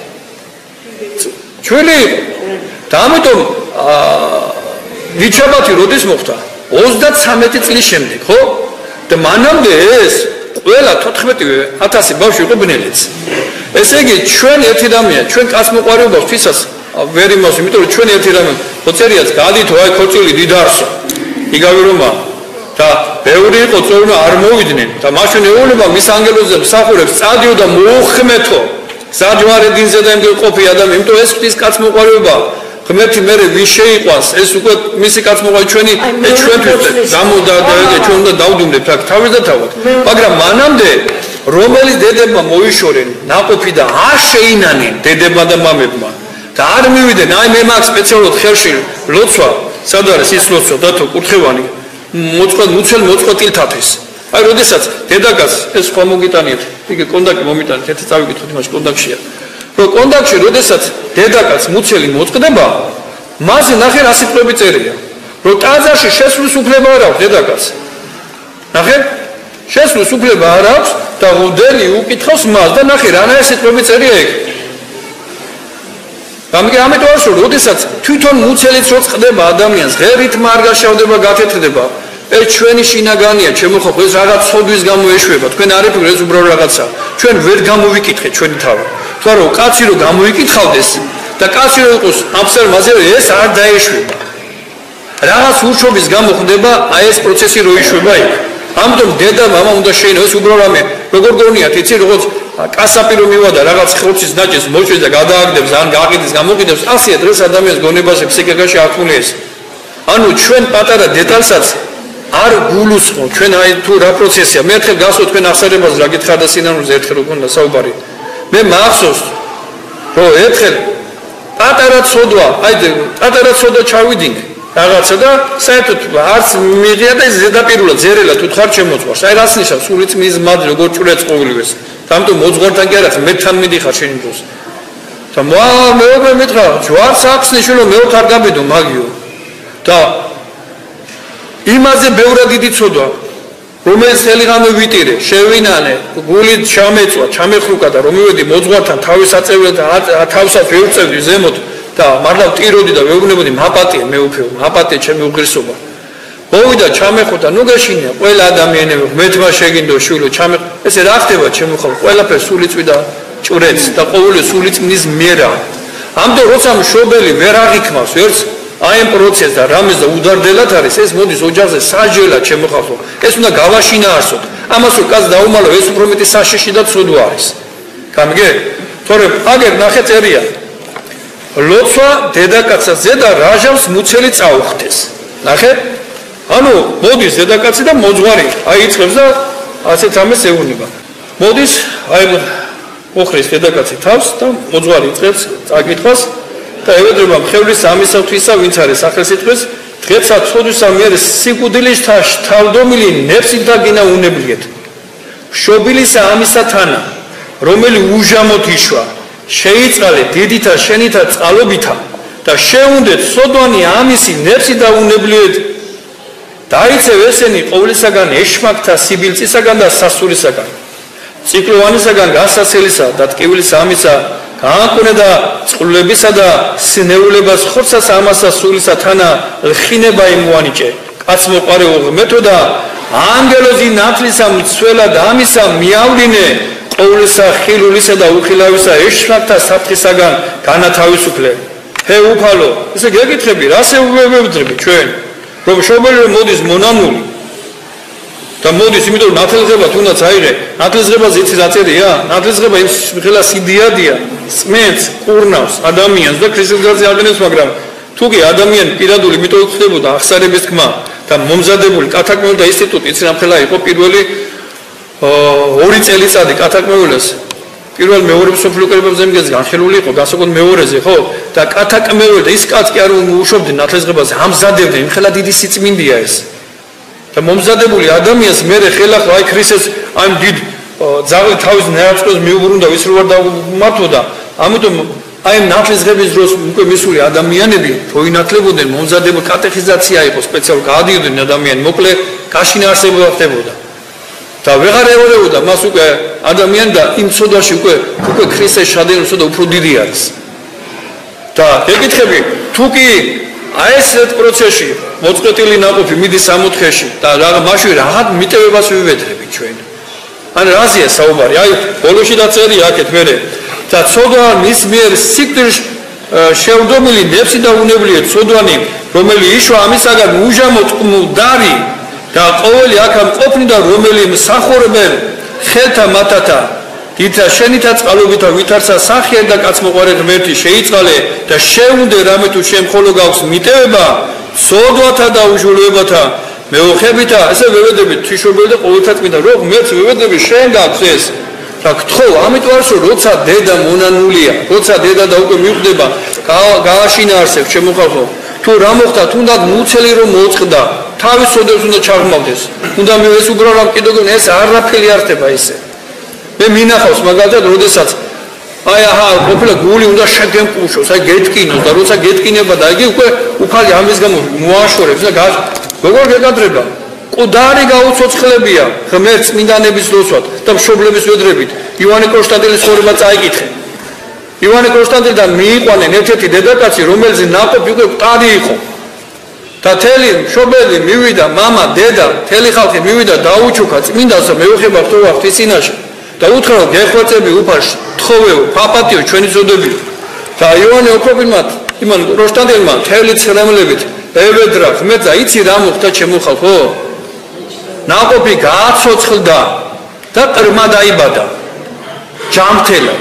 ჩვენი და ამიტომ დიდშაბათი როდის მოხდა 33 წლის შემდეგ ხო და მანამდე ეს ყველა 14000 ბავშვი იყო ბნელიც ესე იგი ჩვენ ერთი რამეა ჩვენ კაცმოყვარეობას თვისას ვერ იმას იმიტომ რომ ჩვენ ერთი რამე ხოცერიაც გადითო აი ხოცილი დიდარსო იგავი რომა და ბევრი იყო წორნა არ მოვიდნენ და მაშინ ეუბნება მის ანგელოზებს მსახურებს წადიო და მოუხმეთო საჯვარე დინზე და იმგე ყოფი ადამიანი იმიტომ ეს ხის კაცმოყვარეობა ღმერთი მე ვის შეიყვანს ეს უკვე მისი კაცმოყვარე ჩვენი ჩვენთვის გამოდა ჩვენ უნდა დავდუმრებთ აქ თავის და თავად მაგრამ მანამდე რომელიც დედებმა მოიშორენ ნაყოფი და არ შეინანენ დედებმა და მამებმა და არ მივიდნენ აი მე მაგ სპეციალურად ხელში ლოცვა სად არის ის ლოცვა დათო კურთხევანი მუცელ მოწყვეტილთათვის აი როდესაც დედაკაც ეს ხომ მოგიტანიეთ იგი კონდაკი მომიტანეთ ერთი წავიკითხოთ იმაში კონდაკშია რომ კონდაკში როდესაც დედაკაც მუცელი მოწყდება მასე ნახე რა სიტყვები წერია რომ ტაძარში შესვლის უფლება არ აქვს დედაკაც ნახე შესვლის უფლება არ აქვს და უდელი უკითხავს მას და ნახე რანაირ სიტყვები წერია ეგ გამიგე ამიტომ არ შევ, როდესაც თვითონ მუცელიც რო წდება ადამიანს, ღერით არ გაშავდება, გათეთრდება. ჩვენი შინაგანია, ჩემო ხო, ეს რაღაც სოდვის გამო ეშვება. თქვენ არ იფიქრეთ, ეს უბრალოდ რაღაცა. ჩვენ ვერ გამოვიკითხეთ ჩვენი თავი. თუ არა, კაცი რო გამოიკითხავდეს და კაცი რო იყოს აბსერვაზე, ეს არ დაეშვება. რაღაც ურჩობის გამო ხდება აი ეს პროცესი რო იშვება იქ. ამიტომ დედა მამა უნდა შეინო ეს უბრალოდ რამე როგორ გონიათ იცი როგორც კასაპი რომ მივადა რაღაც ხორცის ნაჭეს მოჭრის და გადააგდებს ან გაყიდის გამოყიდებს ასეა დღეს ადამიანის გონებაზე ფსიქიკაში ართული ეს ანუ ჩვენ პატარა დეტალსაც არ გულუსხმობ ჩვენ აი თუ რა პროცესია მე ერთხელ გასვო თქვენ ახსარებაზე რა გითხარ და სინანულზე ერთხელ უკვე საუბარი მე მახსოვს რომ ერთხელ პატარა ცოდვა აი პატარა ცოდვა ჩავიდინე რაღაცა და საერთოდ არც მიღია და ზედაპირულად ზერელა თუ ხარ შემოწვარს აი რას ნიშნავს სული წმის მად როგორ ჭურეც ყოველივეს ამიტომ მოძღვართან კი არა მეთან მიდიხარ შენი დროს და მეუბნე მითხრა ჯვარს აქვს ნიშნულო მეოთ არ გაბედო მაგიო და იმაზე ბევრად დიდი ცოდვა რომელიც ხელიღამე ვიტირე შევინანე გული ჩამეწვა ჩამეხრუკა და რომ მივედი მოძღვართან თავის აწევრად თავსაც ვეუწევდი ზემოთ და მართლა ვტიროდი და ვეუბნებოდი მაპატია მეუფეო მაპატია ჩემი უღირსობა მოვიდა ჩამეხოდა ნუ გეშინია ყველა ადამიანები მეთმა შეგინდო შვილო ჩამე ესე რა ხდება ჩემო ხო ყველაფერს სულიწვი და ჭურეც და ყოველი სულიწმის მიერა ამდენ როცა მშობელი ვერ აღიქმავს ვერც აი ამ პროცესს და რამეს და უდარდელად არის ეს მოდის ოჯახზე საჯელად ჩემო ხო ეს უნდა გავაშინაარსოთ ამას რო კაც დაუმალო ეს უფრო მეტი საშიში და ცოდვა არის გამიგე თორემ აგერ ნახე წერია ლოცვა დედაკაცაზე და რაჟავს მუცელი წაუხდეს ნახე ანუ მოდის დედაკაცი და მოძღვარი აი იწყებს და ასეთ ამას ეუბნება მოდის აი ოხრის დედაკაცი თავს და მოძღვარი იწყებს წაკითხვას და ევედრება მხევრის ამისათვისა ვინც არის სახელსიტყვის დღეცა ცოდვისა მიერ სიკვდილის თავდომილი ნეფსით და გინა უნებლიეთ შობილისა ამისათანა რომელი უჟამოთ იშვა შეიწყალე დიდითა შენითა წყალობითა და შეუნდეთ სოდვანი ამისი ნეფსი და უნებლიეთ დაიცევ ესენი ყოვლისაგან ეშმაკთა სიბილწისაგან და სასურისაგან ციკლოვანისაგან გასასელისა და ტკივილის ამისა გაანკუნე და წყლებისა და სინეულებას ხორცას ამასა სულისა თანა ლხინება იმუანიჭე კაც მოყარეო მეთოდა ანგელოზი ნათლისა მცველად ამისა მიავლინე ყოვლისა ხილულისა და უხილავისა ეშმაკთა საფრთხისაგან განათავისუფლე ჰე უფალო ესე გეკითხები რას ეუბნები ჩვენ რომ შობელი მოდის მონანული და მოდის იმიტომ ნათლისღება თუნდაც აიღე ნათლისღებაზე იცი რა წერია ნათლისღება იმ ხელა სიდიადია წმენს ყურნავს ადამიანს და ქრისტიანზე აღგენებს მაგრამ თუ კი ადამიანი პირადული იმიტომ ხდებოდა ახსარების თქმა და მომზადებული კათაკმეულთა ინსტიტუტი იცი რამხელა იყო პირველი 2 წელიწადი კათაკმეულას პირველ მეორე მსოფლიო კრებებზე მგეს განხილული იყო გასაგონ მეორეზე ხო და კათაკმეულ და ის კაც კი არ უშვებდნენ ნათლისღებაზე ამზადებდნენ იმ ხელა დიდი სიწმინდია ეს და მომზადებული ადამიანს მე ხელა ხო აი ქრისტეს ამ დიდ ძაღლი თავის ნეაწყოს მიუბრუნდა ვის რო არ დამართოდა ამიტომ აი ნათლისღების დროს უკვე მისული ადამიანები თოინათლებოდნენ მომზადებულ კატეხიზაცია იყო სპეციალურად გაადიოდნენ ადამიანი მოკლე გაშინაარსება ხდებოდა და ვეღარ ეორეოდა მას უკვე ადამიანი და იმ ცოდვაში უკვე ქრისტეს შადენოსა და უფრო დიდი არის და ეკითხები თუ კი აი ეს პროცესში მოწყეტილი ნაყოფი მიდის 64-ში და მაშინ რაღაც მიტევებას ვივედრებით ჩვენ ან რაზეა საუბარი აი ბოლოში დაწერია აქეთ მერე და ცოდვა მის მიერ სიკვდილს შეუდომილი ნეფსი და უნებლიეთ ცოდვანი რომელი იშვა ამისაგან უჟამოთ მუდარი და ყოველი აქამ ყოფნი და რომელი მსახურებენ ხელთა მათათა ითა შენითა წყალობითა ვითარცა სახიერ და კაცმოყარე ღმერთი შეიწყალე და შეუნდე რამე თუ შენ ხოლო გაქვს მიტევება ცოდვათა და უშულებათა მეუხებითა ესე ვევედებით თვიშობელი და ყოველთა წმინდა რო ღმერთს ვევედები შენ გაქვს ეს რა გთხოვ ამიტომ არის რომ როცა დედა მონანულია როცა დედა და უკვე მიხვდება გააშინაარსებს შემოხალხო თუ რა მოხდა თუნდაც მუცელი რომ მოწყდა თავის სოდებს უნდა ჩაღმავდეს უნდა მივეს უბრალოდ კიდოგენ ეს არაფერი არ ხდება ისე მე მინახავს მაგალითად როდესაც აი აჰა ყოფილა გული უნდა შეგემკუშოს აი გეტკინოს და როცა გეტკინება და იგი უკვე უფალი ამის გამო მოაშორებს და როგორ გეკადრება ყუდარი გაუცოცხლებია ღმერთს წმინდანების ლოცვად და მშობლების ვედრებით ივანე კონსტანტინის ცხოვრება წაიკითხე ივანე კონსტანტინიდან მიიყვანენ ერთ-ერთი დედაკაცი, რომელიც ნაყოფი უკვე მყარი იყო. და თელი მშობელი მივიდა, მამა, დედა, თელი ხალხი მივიდა დაუჩუქა წმინდანს, მეუხება რთულ ვახტის წინაშე. და უთხრა რომ გეხვეწები უფალს, თხოვეო, პაპატიო, ჩვენი წოდებიო. და ივანე ოქროპილმა იმან კონსტანტინმა თელი ცრემლებით ევედრა, ღმერთა, იცი რა მოხდა ჩემო ხალხო? ნაყოფი გააცოცხლდა და ყრმა დაიბადა. ჯამთელად.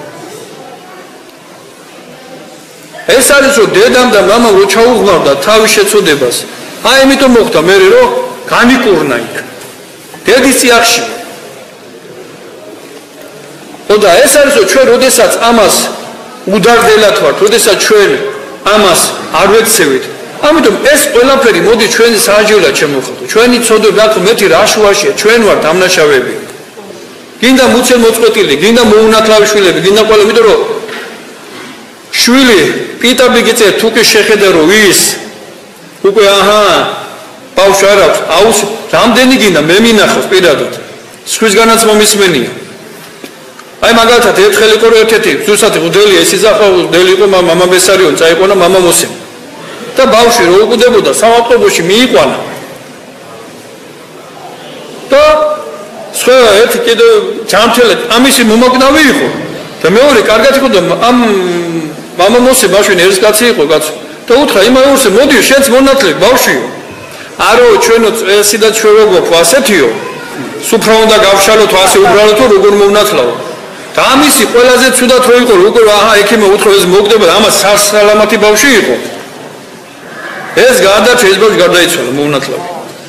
ეს არის რომ დედამ და მამამ რო ჩაუღმავდა თავის შეწოდებას. აი იმიტომ მოხდა მე რომ განიკურნა იქ. დედის წიაღში. ხოდა ეს არის რომ ჩვენ როდესაც ამას უდარდელად ვართ, როდესაც ჩვენ ამას არ ვეცევით. ამიტომ ეს ყველაფერი მოდი ჩვენი საჯელად შემოხატო. ჩვენი ცოდები რა თქმა მეტი რაშუაშია, ჩვენ ვართ ამნაშავეები. გინდა მუცელ მოწყვეტილი, გინდა მოუნათლავი შვილები, გინდა ყველა, იმიტომ რომ შვილი პიტაბი გიწე თუ კი შეხედა რომ ის უკვე ბავშვი არ აქვს, აუს რამდენი გინდა მე მინახავს პირადად. სხვისგანაც მომისმენია. აი მაგალითად ერთხელ იყო რომ ერთ-ერთი ზუსტად უდელი ეს იზახა უდელი იყო მამა ბესარიონ წაიყვანა მამა მოსემ. და ბავშვი რო უკუდებოდა სამავტყობოში მიიყვანა. და სხვა ერთი კიდე ჯამთელად ამისი მომაკნავი იყო. და მეორე კარგად იყო და ამ მამა მოსე ბავშვი ერისკაცი იყო კაცო. და უთხრა იმაურსე მოდი შენც მონათლები ბავშვიო. არო ჩვენო წესი და ჩვევა გვაქვს ასეთიო. სუფრა უნდა გავშალოთ ასე უბრალოდ რომ როგორ მომნათლავ. და ამისი ყველაზე ცუდად რო იყო რომ უკვე ექიმე უთხრა ეს მოგდება ამას სასალამათი ბავშვი იყო. ეს გადარჩა ეს ბავშვი გარდაიცვალა მომნათლავი.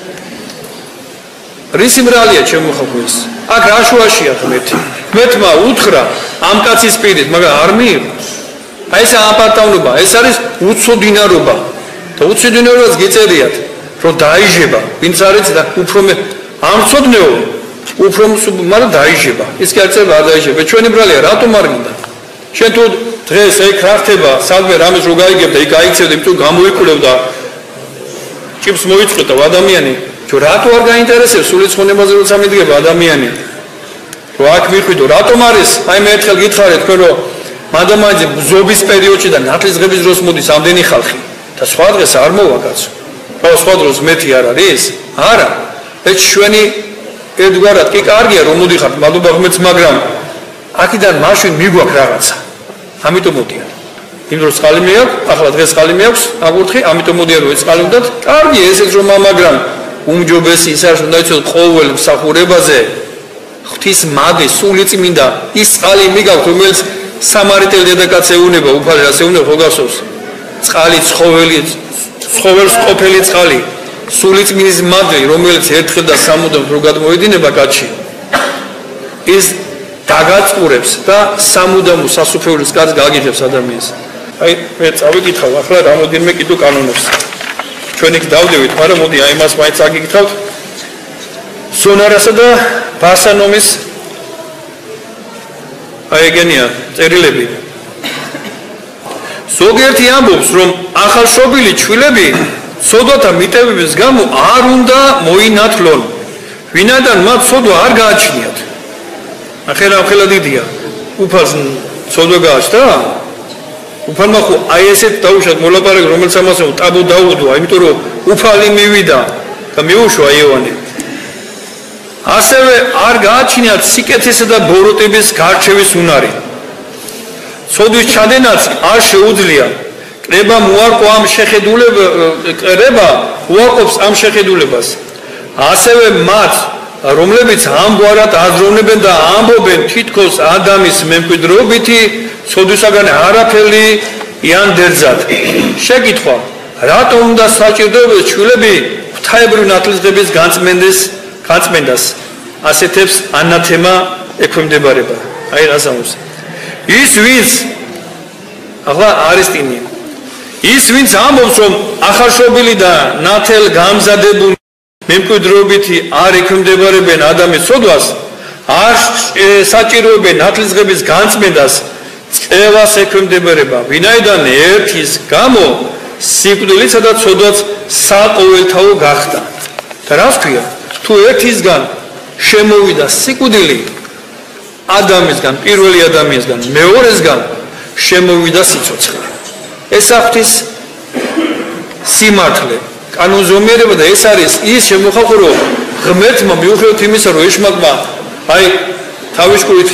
რისი მრალია ჩემო ხალხო ეს? აქ რაშუაშია ღმერთი. ღმერთმა უთხრა ამ კაცის პირით, მაგრამ არ მიიღო. აი ეს აპარტავნობა, ეს არის უცოდინარობა. და უცოდინარობას გიწერიათ, რომ დაიჟება, ვინც არის და უფრო მე ამ ცოდნეო, უფრო მაგრამ დაიჟება. ის კი არ წერება არ დაიჟება. ჩვენი ბრალია რატომ არ გინდა? შენ თუ დღეს ეგ რა ხდება, სადმე რამეს რო გაიგებდა, იქ აიქცევდა, იმიტომ გამოიკვლევდა. ჭიბს მოიწყვეტა ადამიანი. ჯო რატო არ გაინტერესებს სული ცხონებაზე როცა მიდგება ადამიანი? რო აქ მიხვიდო, რატომ არის? აი მე ერთხელ გითხარით თქვენ რომ მადამაძე ბზობის პერიოდში და ნათლისღების დროს მოდის ამდენი ხალხი და სხვა დღეს არ მოვა კაცო. რა სხვა დროს მეტი არ არის? არა. ეს ჩვენი ერთგვარად კი კარგია რომ მოდიხართ მადლობა ღმერთს, მაგრამ აქედან მაშინ მიგვაქვს რაღაცა. ამიტომ მოდიან. იმ დროს წყალი მეაქვს, ახლა დღეს წყალი მეაქვს, აგურთხი, ამიტომ მოდიან რომ ეს წყალი უნდათ. კარგია ესეც რომ მაგრამ უმჯობესი ის არის რომ დაიცოთ ყოველ მსახურებაზე ღვთის მადი სული წმინდა ის წყალი მიგაქვს რომელიც სამარიტელ დედაკაცს ეუნება უფალს ასე უნდა ხო გასოს წყალი ცხოველს ყოფილი წყალი სული წმინდის მადი რომელიც ერთხელ და სამუდამოდ რო გადმოედინება კაცში ის დაგაწურებს და სამუდამო სასופეულის კაცს გაგიჟებს ადამიანს. აი მე წავიკითხავ ახლა რამოდენმე კიდო კანონებს. ჩვენ იქ დავდევით, მაგრამ მოდი აი მას მაინც აგიკითხავთ. სონარასა და ბასანომის აი ეგენია წერილები. ზოგიერთი ამბობს, რომ ახალშობილი ჩვილები სოდვათა მიტევების გამო არ უნდა მოინათლონ, ვინაიდან მათ სოდვა არ გააჩნიათ. ახლა დიდია. უფალს სოდვა გააჩნდა? უფალმა ხო აი ესეთ დაუშვათ მოლაპარაკე რომელიც ამას ტაბუ დაუდო, იმიტომ რომ უფალი მივიდა და მიუშვა იოანე. ასევე არ გააჩნიათ სიკეთესა და ბოროტების გარჩევის უნარი. სოდვის ჩადენაც არ შეუძლია. კრება მოარყო ამ კრება უარყოფს ამ შეხედულებას. ასევე მათ რომლებიც ამგვარად აზროვნებენ და ამბობენ თითქოს ადამიანის მემკვიდრეობითი სოდვისაგან არაფერი იანდერძად. შეკითხვა: რატომ უნდა საჭიროდეს ჩვილები ღვთაებრივი ნათლისღების განწმენდას? ასეთებს ანათემა ექვემდებარება. აი რას ამბობს. ის ვინც ახლა არისტინია. ის ვინც ამბობს რომ ახალშობილი და ნათელ გამზადებული მემკვიდრეობითი არ ექვემდებარებენ ადამიანის სოდვას, არ საჭიროებენ ნათლისღების განწმენდას, წევას ექვემდებარება, ვინაიდან ერთის გამო სიკვდილისა და ცოდვაც საყოველთაო გახდა. და რას ქვია? თუ ერთისგან შემოვიდა სიკვდილი ადამიანისგან, პირველი ადამიანისგან, მეორესგან, შემოვიდა სიცოცხლე. ეს ახთვის სიმართლე, კანონზომიერება და ეს არის ის შემოხატვა, რომ ღმერთმა მიუხედავად იმისა, რომ ეშმაკმა აი თავისკურით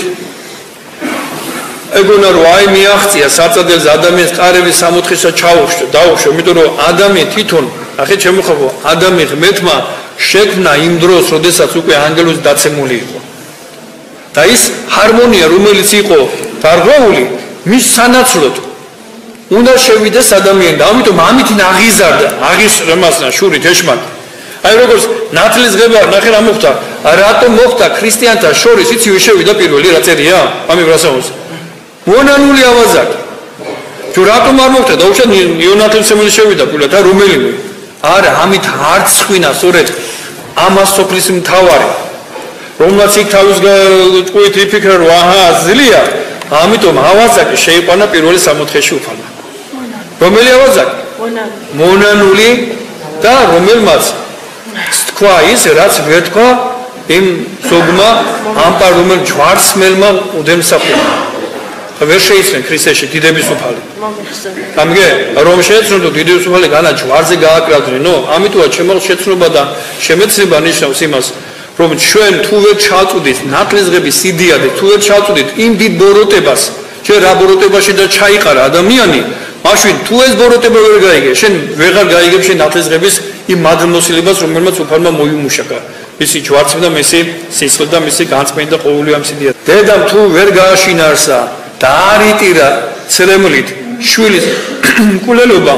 ეგონა რომ აი მიაღწია საწადელს ადამიანს ყარების სამოთხეშა ჩაუშვო, დაუშვო, იმიტომ რომ ადამიანი თვითონ, ახეთ შემოხატვა, ადამიანი ღმერთმა შექმნა იმ დროს, როდესაც უკვე ანგელოზი დაცემული იყო. და ის ჰარმონია, რომელიც იყო დარღვეული, მის სანაცვლოდ უნდა შევიდეს ადამიანი და ამიტომ ამით აღიზარდა, აღისრმასნა შურით ეშმაკი. აი როგორც ნათლისღება, ნახე რა მოხდა, რატომ მოხდა ქრისტიანთა შორის, იცი ვინ შევიდა პირველი, რა წერია? ამი ბრასაუს. მონანული ავაზაკი. თუ რატომ არ მოხდა? დაუშვათ იონათლისმცემელი შევიდა პირველად და რომელიმე. არა, ამით არ ცხვინა სწორედ ამას სოფლის მთავარი. რომელსაც იქ თავის ჭკუით იფიქრა, რომ აჰა, ძლია, ამიტომ ავაზაკი შეიყვანა პირველი სამოთხეში უფალმა. რომელი ავაზაკი? მონანული და რომელმაც თქვა ის, რაც ვერ თქვა იმ ზოგმა ამპარ რომელ ჯვარცმელმა უდემსახურა. ვერ შეიცნენ ქრისტეში დიდების უფალი. გამიგე, რომ შეეცნოდო დიდების უფალი განა ჯვარზე გააკრადნენ, ამიტომა ჩემო შეცნობა და შემეცნება ნიშნავს იმას, რომ ჩვენ თუ ვერ ჩავწვდით ნათლისღების იდეადებს, თუ ვერ ჩავწვდით იმ დიდ ბოროტებას, შენ რა ბოროტებაში და ჩაიყარა ადამიანი, მაშინ თუ ეს ბოროტება ვერ გაიგე, შენ ვეღარ გაიგებ შენ ნათლისღების იმ მადლმოსილებას, რომელმაც უფალმა მოიმუშაკა. მისი ჯვარცმა და მისი სისხლი და მისი განწმენდა და ყოველი ამ სიდიადა. დედამ თუ ვერ გააშინარსა და არ იტირა ცრემლით შვილის კულელობა,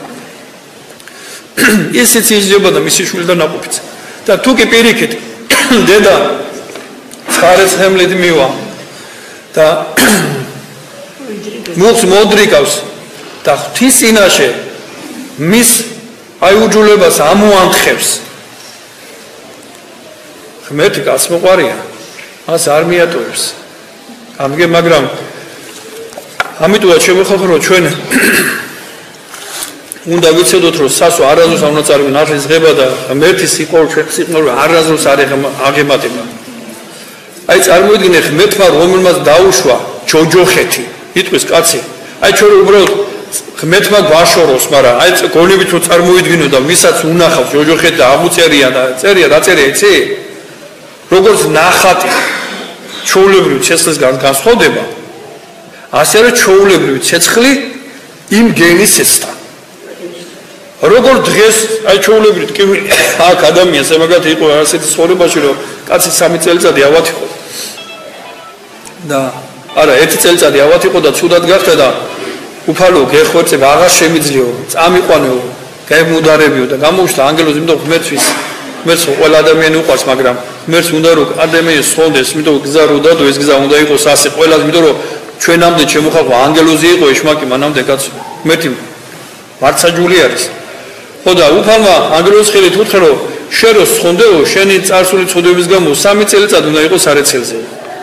ისიც იზრდება და მისი შვილი და ნაყოფიც. და თუ კი პირიქით დედა ხარეს ხემლით მივა და მუხს მოდრიკავს და ღვთის წინაშე მის აიუჯულებას ამოანთხებს. ღმერთი კაცმოყვარია, მას არ მიატოვებს. ამგე, მაგრამ ამიტომაც შემოხახო, რომ ჩვენ უნდა ვიცოდოთ, რომ სასო არაზრუს არ უნდა წარვი ნათლისღება და ღმერთის სიყვარული ჩვენ სიყვარული არაზრუს არ აღემატება. აი წარმოიდგინე ღმერთმა რომელმაც დაუშვა ჯოჯოხეთი, იტყვის კაცი. აი ჩვენ უბრალოდ ღმერთმა გვაშოროს, მაგრამ აი გონებით რომ წარმოიდგინო და ვისაც უნახავს ჯოჯოხეთი და ამუწერია და წერია, დაწერია, იცი? როგორც ნახატი ჩაულებრივი ცეცხლის განსხვავდება, ასევე ჩაულებრივი ცეცხლი იმ გენის ცეცხლთან. როგორ დღეს აი ჩაულებრივი ტკივილი აქ ადამიანს მაგათ იყო ასეთი ცხოვრებაში, რომ კაცი 3 წელიწადი ავად იყო. და არა, 1 წელიწადი ავად იყო და ცუდად გახდა და უფალო გეხვერწებ აღარ შემიძლიო, წამიყვანეო, გაემუდარებიო და გამოუშვა ანგელოზი, იმიტომ ღმერთს ყველა ადამიანი უყვარს, მაგრამ ღმერთს უნდა რომ ადამიანს სხონდეს, იმიტომ გზა რო დადო, ეს გზა უნდა იყოს ასე ყველას, იმიტომ რომ ჩვენამდე შემოხალხო ანგელოზი იყო ეშმაკი, მანამდე კაცი ღმერთი მარცაჯული არის. ხო და უფალმა ანგელოზის ხელით უთხრა, რომ შენ რო სხონდეო, შენი წარსული ცოდვების გამო 3 წელიწად უნდა იყოს არეცელზე.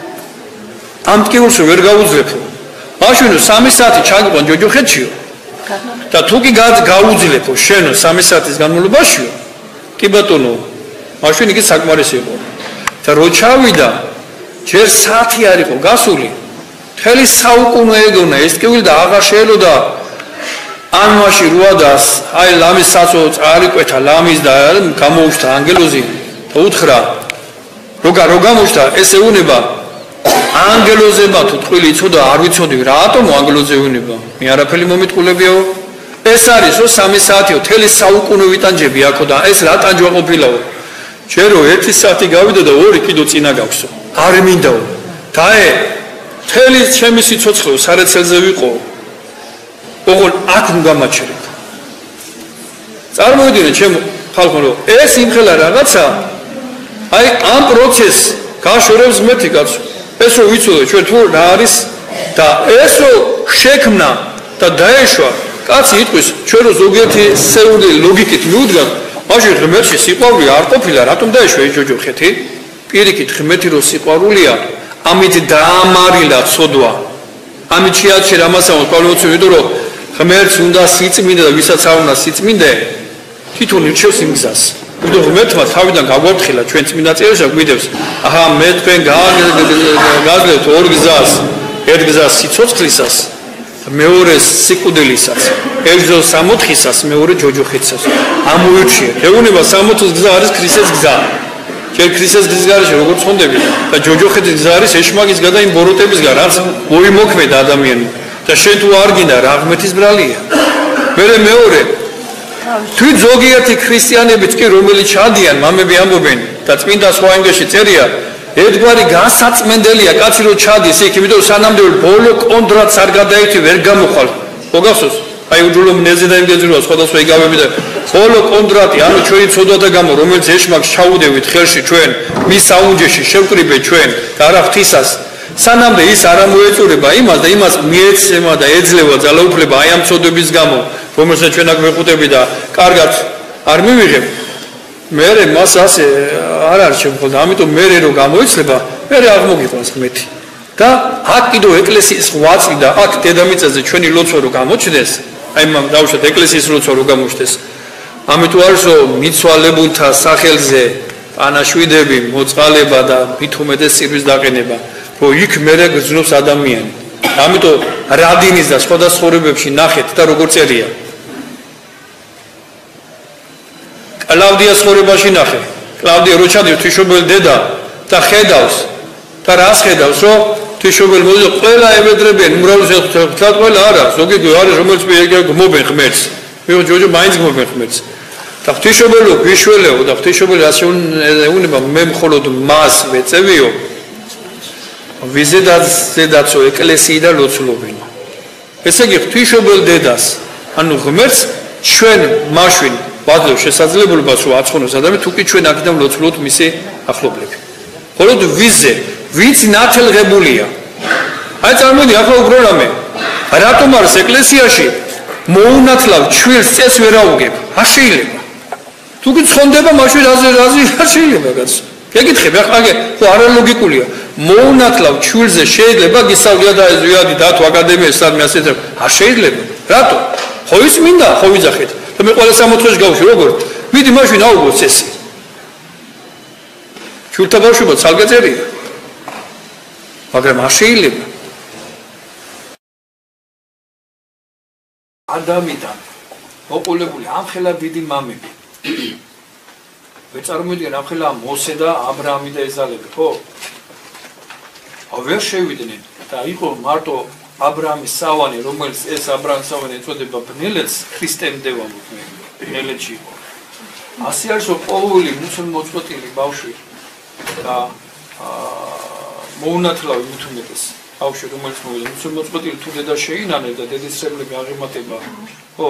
ამ ტკივილს ვერ გაუძლებო. მაშინ 3 საათი ჩაგიყვან ჯოჯოხეთშიო. და თუ კი გაუძლებო შენ 3 საათის განმავლობაშიო, კი ბატონო, მაშინ იგი საკმარისი იყო. და რო ჩავიდა, ჯერ საათი არ იყო გასული. მთელი საუკუნე ეგონა ეს ტკივილი და აღარ შეელოდა ან მაშინ რუადას, აი ლამის საწო წარიკვეთა ლამის და გამოუშვა ანგელოზი და უთხრა, რო გამოუშვა ესე უნება ანგელოზებმა თუ ტყვილი იცოდა არ ვიცოდი რატომ ანგელოზე უნება მე არაფერი მომიტყულებიო ეს არის რომ 3 საათიო თელი საუკუნე ვიტანჯები აქო და ეს რა ტანჯვა ყოფილაო ჯერო 1 საათი გავიდა და 2 კიდო წინა გავსო არ მინდაო დაე თელი ჩემი სიცოცხლე სარეცელზე ვიყო ოღონ აქ მგამაჩერებ წარმოიდგინე ჩემ ხალხო რომ ეს იმხელა რაღაცა აი ამ პროცესს გაშორებს მეთი კაცო ეს რო ვიცოდე ჩვენ თუ რა არის და ეს რო შექმნა და დაეშვა კაცი იტყვის ჩვენ რო ზოგიერთი სეული ლოგიკით მივუდგათ მაშინ ღმერთში სიყვარული არ ყოფილა რატომ დაეშვა ეს ჯოჯოხეთი პირიქით ღმერთი რო სიყვარულია ამით დაამარილა ცოდვა ამით შეაჩერა ამასაო პავლე იმიტომ რომ ღმერთს უნდა სიწმინდე და ვისაც არ უნდა სიწმინდე თვითონ ირჩევს იმ გზას იმიტომ ღმერთმა თავიდან გაგვაფრთხილა ჩვენ წმინდა წერილში გვიდევს აჰა მე თქვენ გაძლევთ ორ გზას ერთ გზას სიცოცხლისას მეორე სიკვდილისაც, ელზო 60-ისას, მეორე ჯოჯოხეთსაც. ამოირჩიეთ. ეუნება 60-ის გზა არის ქრისტეს გზა. ჯერ ქრისტეს გზის გარეშე როგორ ცხონდები და ჯოჯოხეთის გზა არის ეშმაკის გზა და იმ ბოროტებისგან, რაც მოიმოქმედა ადამიანი. და შენ თუ არ გინდა რა ღმერთის ბრალია. მეორე თვით ზოგიერთი ქრისტიანებიც კი რომელიც ჩადიან, მამები ამბობენ და წმინდა სხვაენგეში წერია, ერთგვარი განსაწმენდელია კაცი რო ჩადის იქ, იმიტომ სანამდე ბოლო კონტრაქტს არ გადაერთი ვერ გამოხვალ. მოგახსოვს? აი უჯულო მნეზე და იმგეძროა სხვადასხვა იგავები და ბოლო კონტრაქტი, ანუ ჩვენი ცოდვა და გამო, რომელიც ეშმაკს ჩაუდევით ხელში ჩვენ, მის საუნჯეში შევკრიბეთ ჩვენ და არა ღვთისას. სანამდე ის არ ამოეწურება იმას და იმას მიეცემა და ეძლევა ძალაუფლება აი ამ ცოდვების გამო, რომელსაც ჩვენ აქ ვეყუტები და კარგად არ მივიღებ. მერე მას ასე არ არის შემოხდა, ამიტომ მერე რო გამოიცლება, მერე აღმოგიყვანს ღმერთი. და აქ კიდევ ეკლესიის ღვაწლი და აქ დედამიწაზე ჩვენი ლოცვა რო გამოჩნდეს, აი მამ დავუშვათ ეკლესიის ლოცვა რო გამოჩნდეს. ამიტომ არის რომ მიცვალებულთა სახელზე პანაშვიდები, მოწყალება და მithumetes სირვის დაყენება, რომ იქ მერე გრძნობს ადამიანი. ამიტომ რადინის და სხვა ცხოვრებებში ნახეთ და როგორ წერია. კლავდიას ცხოვრებაში ნახე. კლავდია რო ჩადიო თვიშობელი დედა და ხედავს და რას ხედავს, რომ თვიშობელი მოდი ყველა ებედრებიან, უმრავლესად ყველა არა, ზოგიერთი არის რომელიც გმობენ ღმერთს. მეგო ჯოჯო მაინც გმობენ ღმერთს. და თვიშობელო გიშველეო და თვიშობელი ასე უნება მე მხოლოდ მას ვეწევიო. ვიზედაცო ეკლესიიდან ლოცულობენ. ესე იგი ღვთისმშობელ დედას, ანუ ღმერთს ჩვენ მაშვენ ვაძლევ შესაძლებლობას რომ აცხონოს ადამიანი თუ კი ჩვენ აქედან ლოცულობთ მისი ახლობლები. მხოლოდ ვიზე, ვიც ნათელღებულია. აი წარმოიდგინე ახლა უფრო რამე. რატომ არის ეკლესიაში მოუნათლავ ჩვილს წეს ვერ აუგებ? არ შეიძლება. თუ კი ცხონდება მაშინ რაზე არ შეიძლება კაც. გეკითხები ახლა ხო არალოგიკულია. მოუნათლავ ჩვილზე შეიძლება გისწავლია და ზიადი დათო აკადემიაში სადმე ასეთ არ შეიძლება. რატო? ხო ის მინდა, ხო ვიძახეთ. და მე ყველა 60-ში გავში როგორ? მიდი მაშინ აუგოთ წესი. ჩვილთა ბავშვობა ცალკე წერია. მაგრამ არ შეიძლება. ადამიდან მოყოლებული ამხელა დიდი მამები. ვეწარმოიდგენ ამხელა მოსე და აბრაამი და ეზალები, ხო? ვერ შევიდნენ და იყო მარტო აბრაამის სავანი, რომელიც ეს აბრაამის სავანი ეწოდება ბნელეთს, ქრისტემდე ვამბობ მე, ბნელეთში იყო. ასე არის რომ ყოველი მუსულმანწყვეტილი ბავშვი და მოუნათლავი მithumetes ბავშვი, რომელიც მოვიდა მუსულმანწყვეტილი თუ დედა შეინანე და დედისრებლები აღემატება, ხო?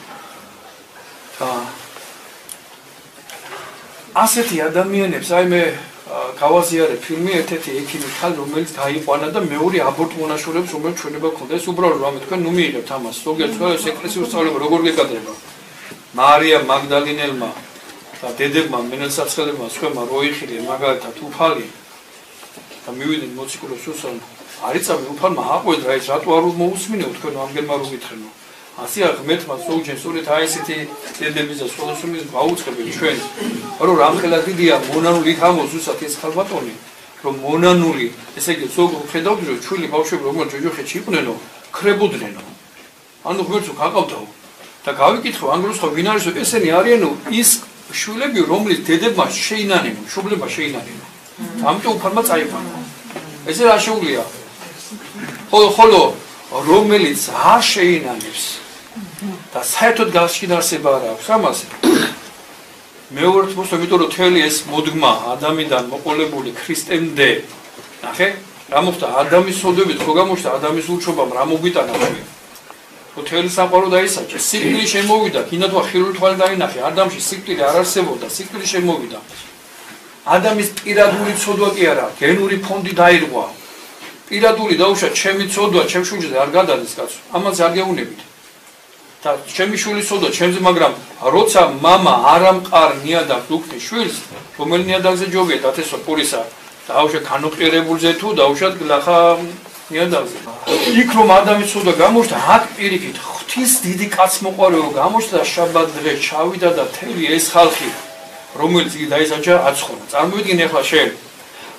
ასეთი ადამიანებს, აი მე გავაზიარე ფილმი ერთ-ერთი ექიმი ხალ რომელიც დაიყვანა და მეორე აბორტ მონაშორებს რომელიც ჩვენება ქონდა ეს უბრალოდ რამე თქვენ ნუ მიიღებთ ამას ზოგიერთ ყოველს ეკლესიურ სწავლება როგორ გეკადრება მარია მაგდალინელმა და დედებმა მენელსაცხელებმა სხვამა რო იხილე მაგალითად უფალი და მივიდნენ მოციქულებს უსწავლ არიწამი უფალმა აყვედრა ეს რატო არ მოусმინეო თქვენ ამგენმა რო გითხრენო ასე ღმერთმა სოუჯენ სწორედ აი ესეთი დედების და სხვადასხვის გაუწყებენ ჩვენ რომ რამხელა დიდია მონანული თამოს უსათ ეს ხალბატონი რომ მონანული ესე იგი ზოგ ხედავთ რომ ჩვილი ბავშვები როგორც ჯოჯოხეთში იყვნენო ქრებოდნენო ანუ ღმერთო გაყავდაო და გავიკითხო ანგლოსხო ვინ არის ესენი არიანო ის შვილები რომლის დედებმა შეინანენო შუბლება შეინანენო ამიტომ უფალმა წაიყვანა ესე რა შეუძლია ხოლო რომელიც არ შეინანებს და საერთოდ გასჩინარსება არ აქვს ამაზე მეორეთ მოსო იმიტომ რომ თელი ეს მოდგმა ადამიანიდან მოყოლებული ქრისტემდე ნახე რა მოხდა ადამიანის სოდებით ხო გამოჩნდა ადამიანის ურჩობამ რა მოგვიტანა ჩვენ რომ თელი საყარო დაისაჭე სიკვდილი შემოვიდა კიდევ ხილული თვალი დაინახე ადამიანში სიკვდილი არ არსებობდა სიკვდილი შემოვიდა ადამიანის პირადული ცოდვა კი არა გენური ფონდი დაირღვა პირადული დაუშვა ჩემი ცოდვა ჩემ შვილზე არ გადადის კაცო ამაზე არ გეუნებით და ჩემი შვილის ცოდვა ჩემზე მაგრამ როცა мама არ ამყარ ნიადაგს უქმნის შვილს რომელი ნიადაგზე ჯობია დათესვა პურისა დაუშვა განუყირებულზე თუ დაუშვა გლახა ნიადაგზე იქ რომ ადამიანის ცოდვა გამოჩნდა აქ პირიქით ღვთის დიდი კაცმოყვარეო გამოჩნდა შაბათ დღე ჩავიდა და თელი ეს ხალხი რომელიც იგი დაისაჯა აცხონა წარმოიდგინე ახლა შენ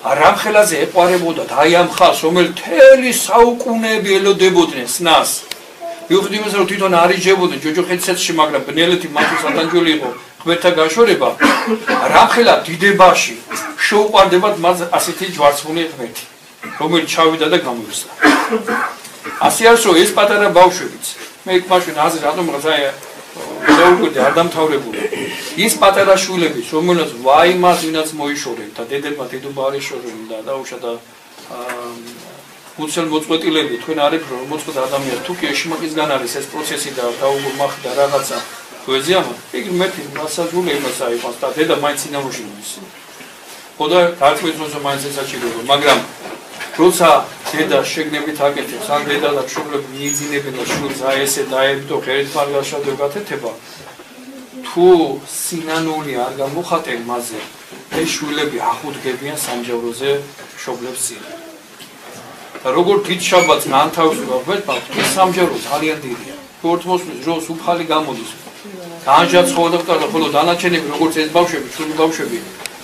რამხელაზე ეყარებოდა და აი ამ ხალხს რომელიც თელი საუკუნეები ელოდებოდნენ სნას მიუხედავად იმისა, რომ თვითონ არ იჯებოდნენ ჯოჯოხეთში, მაგრამ ბნელეთი მათთვის ადანჯული იყო ღმერთთან გაშორება, რამხელა დიდებაში შეუყვარდებათ მას ასეთი ჯვარცმული ღმერთი, რომელიც ჩავიდა და გამოიხსნა. ასე არის, რომ ეს პატარა ბავშვებიც, მე მაშინ აზრი რატომ დაუკვირდი არ დამთავრებული. ის პატარა შვილებიც, რომელსაც ვაიმას ვინაც მოიშორებდა და დედებმა დედობა არ იშორებდა და დაუშვა და უცელმოწყვეტილები თქვენ არեք რომ მოწყვეტ ადამიანს თუ კი ეშმაკისგან არის ეს პროცესი და დაუგმახდა რაღაცა პოეზიამა იქ მეტი მასაჟული იმას აიყვანს და დედა მაინც ინავში მოდის. ხოდა გაკვეთროზე მაინც ესაჭიროება, მაგრამ როცა დედა შეგნებით აკეთებს, ან დედა და შვილები მიიძინებენ და შვილს აი ესე დაებდო ერთმანეთშადო გათეთება, თუ სინანული არ გამოხატენ მასზე, ეს შვილები ახუდგებიან სამჯავროზე შობლებს წინ. და როგორ დიდ შაბათს განთავისუფლება ვერფავთ, ის სამჯარო ძალიან დიდია. თორთმოსვლის დროს უფალი გამოდის. განჯაც ხოვდა და ხოლო დანარჩენები როგორც ეს ბავშვები, ჩვენი ბავშვები.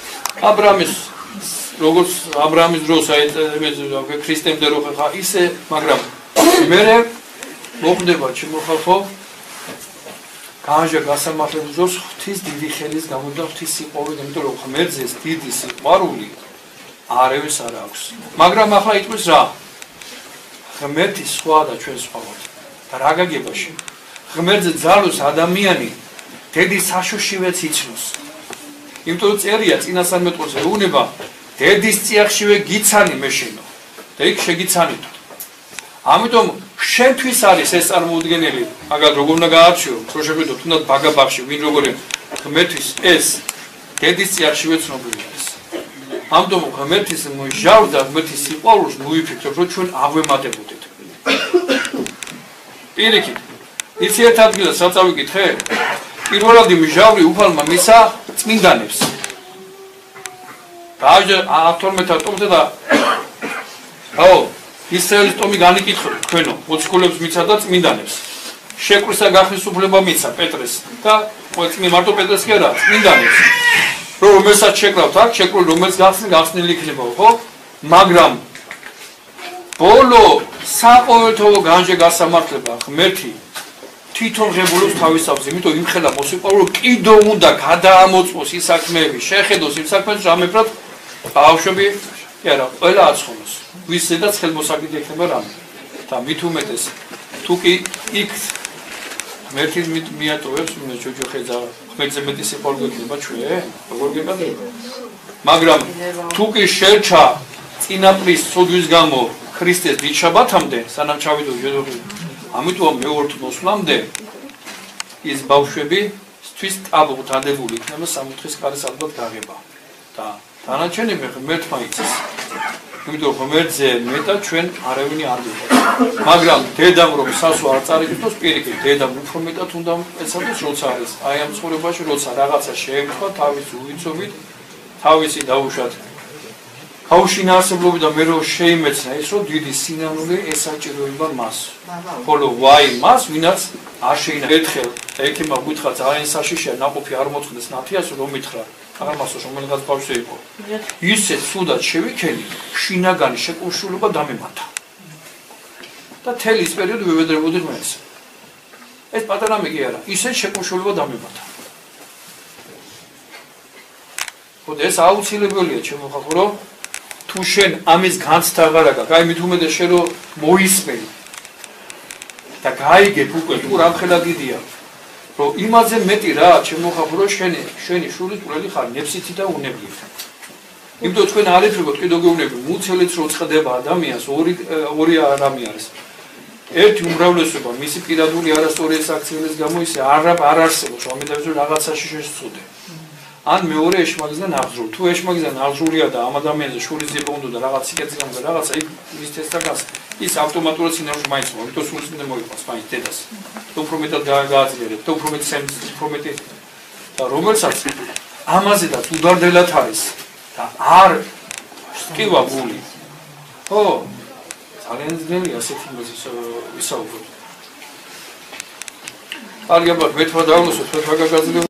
როგორც აბრაამის დროს აი ქრისტემდე რო ხა ისე, მაგრამ მე მოხდება ჩემო ხალხო განჯა გასამართლების დროს ღვთის დიდი ხელის გამო და ღვთის სიყვარული, იმიტომ რომ ღმერთზეს დიდი სიყვარული არავის არ აქვს. მაგრამ ახლა იტყვის რა? ღმერთი სხვა და ჩვენ სხვა ვართ. და რა გაგებაში? ღმერთზე ძალოს ადამიანი დედის საშოშივეც იცნობს. იმიტომ რომ წერია წინასწარმეტყველზე უნება დედის წიაღშივე გიცანი მეშინო და იქ შეგიცანითო. ამიტომ შენთვის არის ეს წარმოუდგენელი, მაგალ როგორ უნდა გაარჩიო, რო შეგვიდო თუნდაც ბაგაბახში ვინ როგორი ღმერთის ეს დედის წიაღშივე ცნობილი არის. ამიტომ ღმერთის მოიჟავ და ღმერთის სიყვარულს მოიფიქრებ, რომ ჩვენ აღვემატებოდეთ. პირიქით, იცი ერთ ადგილას რა წავიკითხე? პირველადი მჟავრი უფალმა მისა წმინდანებს. დააჯერ 12 ტომზე და აო, ისრაელის ტომი განიკითხო თქვენო, მოციქულებს მიცა და წმინდანებს. შეკვრის და გახრის უფლება მიცა პეტრეს და მარტო პეტრეს კი არა, წმინდანებს. რომელსაც შეკრავთ აქ, შეკრულ რომელს გახსნილი იქნება, ხო? მაგრამ ბოლო საყოველთაო განჯე გასამართლება ღმერთი თვითონ ღებულობს თავისავს, იმიტომ იმხელა მოსიყვარულო კიდევ უნდა გადაამოწმოს ის საქმეები, შეხედოს იმ საქმეს, რამებრად ბავშვები, კი არა, ყველა აცხონოს. ვისედაც ხელმოსაკიდე იქნება რამე. და მით უმეტეს თუ კი იქ ღმერთი მიატოვებს ჯოჯოხეძა ღმერთზე მეტი სიყვარული იქნება ჩვენ, როგორ გეკადრება. მაგრამ თუ კი შერჩა წინაპრის სოდვის გამო ქრისტეს დიდ შაბათამდე, სანამ ჩავიდო ჯოჯოხეძა, ამიტომ მეორთ მოსვლამდე ის ბავშვები თვის ტაბუთ ადებული იქნება სამოთხის კარის ალბათ გაღება. და დანარჩენები ღმერთმა იცის. იმიტომ ღმერთზე მეტად ჩვენ არავინ არ ვიყავ. მაგრამ დედამ რომ სასვა არ წარიგდოს, პირიქით დედამ უფრო მეტად უნდა ეცადოს, როცა არის აი ამ ცხოვრებაში, როცა რაღაცა შეემთხვა თავის უვიცობით, თავისი დაუშვათ გაუშინაარსებლობი და მე რომ შეიმეცნა ის რომ დიდი სინანული ესაჭიროება მას. ხოლო ვაი მას ვინაც არ შეინა ერთხელ და ექიმა გითხრა ძალიან საშიშია ნაყოფი არ მოწყდეს ნათიას რომ მითხრა აღამასო რომელიღაც ბავშვი იყო. ისე სუდად შევიქენი შინაგანი შეკუმშულობა დამემართა. და თელი ის პერიოდი ვევედრებოდი მეც. ეს პატარა მე კი არა, ისე შეკუმშულობა დამემართა. ხოდა ეს აუცილებელია ჩემო ხალხო რომ თუ შენ ამის განცდა აღარ აქვს, აი მით უმეტეს შენ რომ მოისმენ და გაიგებ უკვე თუ რამხელა დიდია, რომ იმაზე მეტი რა ჩემო ხალხო რომ შენი შური წვრილი ხარ, ნებსითი და უნებლიე. იმიტომ თქვენ არ ეთრებოთ კიდევ გეუბნები, მუცელიც რო წდება ადამიანს ორი რამე არის. ერთი უმრავლესობა მისი პირადული არასწორი აქციების გამო ისე არ არსებობს, ამიტომ რაღაცაში შეცდოდი. ან მეორე ეშმაკისგან აღზრული. თუ ეშმაკისგან აღზრულია და ამ ადამიანზე შურის ძება უნდა და რაღაც სიკეთიდან და რაღაცა იქ ის თესტაკას ის ავტომატურად სინამდვილე მაინც მოიწ, იმიტომ სულს მინდა მოიყვას მაინც დედას. თუ უფრო მეტად გააძლიერებ, თუ უფრო მეტი სემს, უფრო მეტი და რომელსაც ამაზედაც უდარდელად არის და არ სტივა გული. ხო, ძალიან ძნელია ასეთი ვისაუბროთ. კარგი, მე თქვა დავლოსოთ, მე გაგაზრდები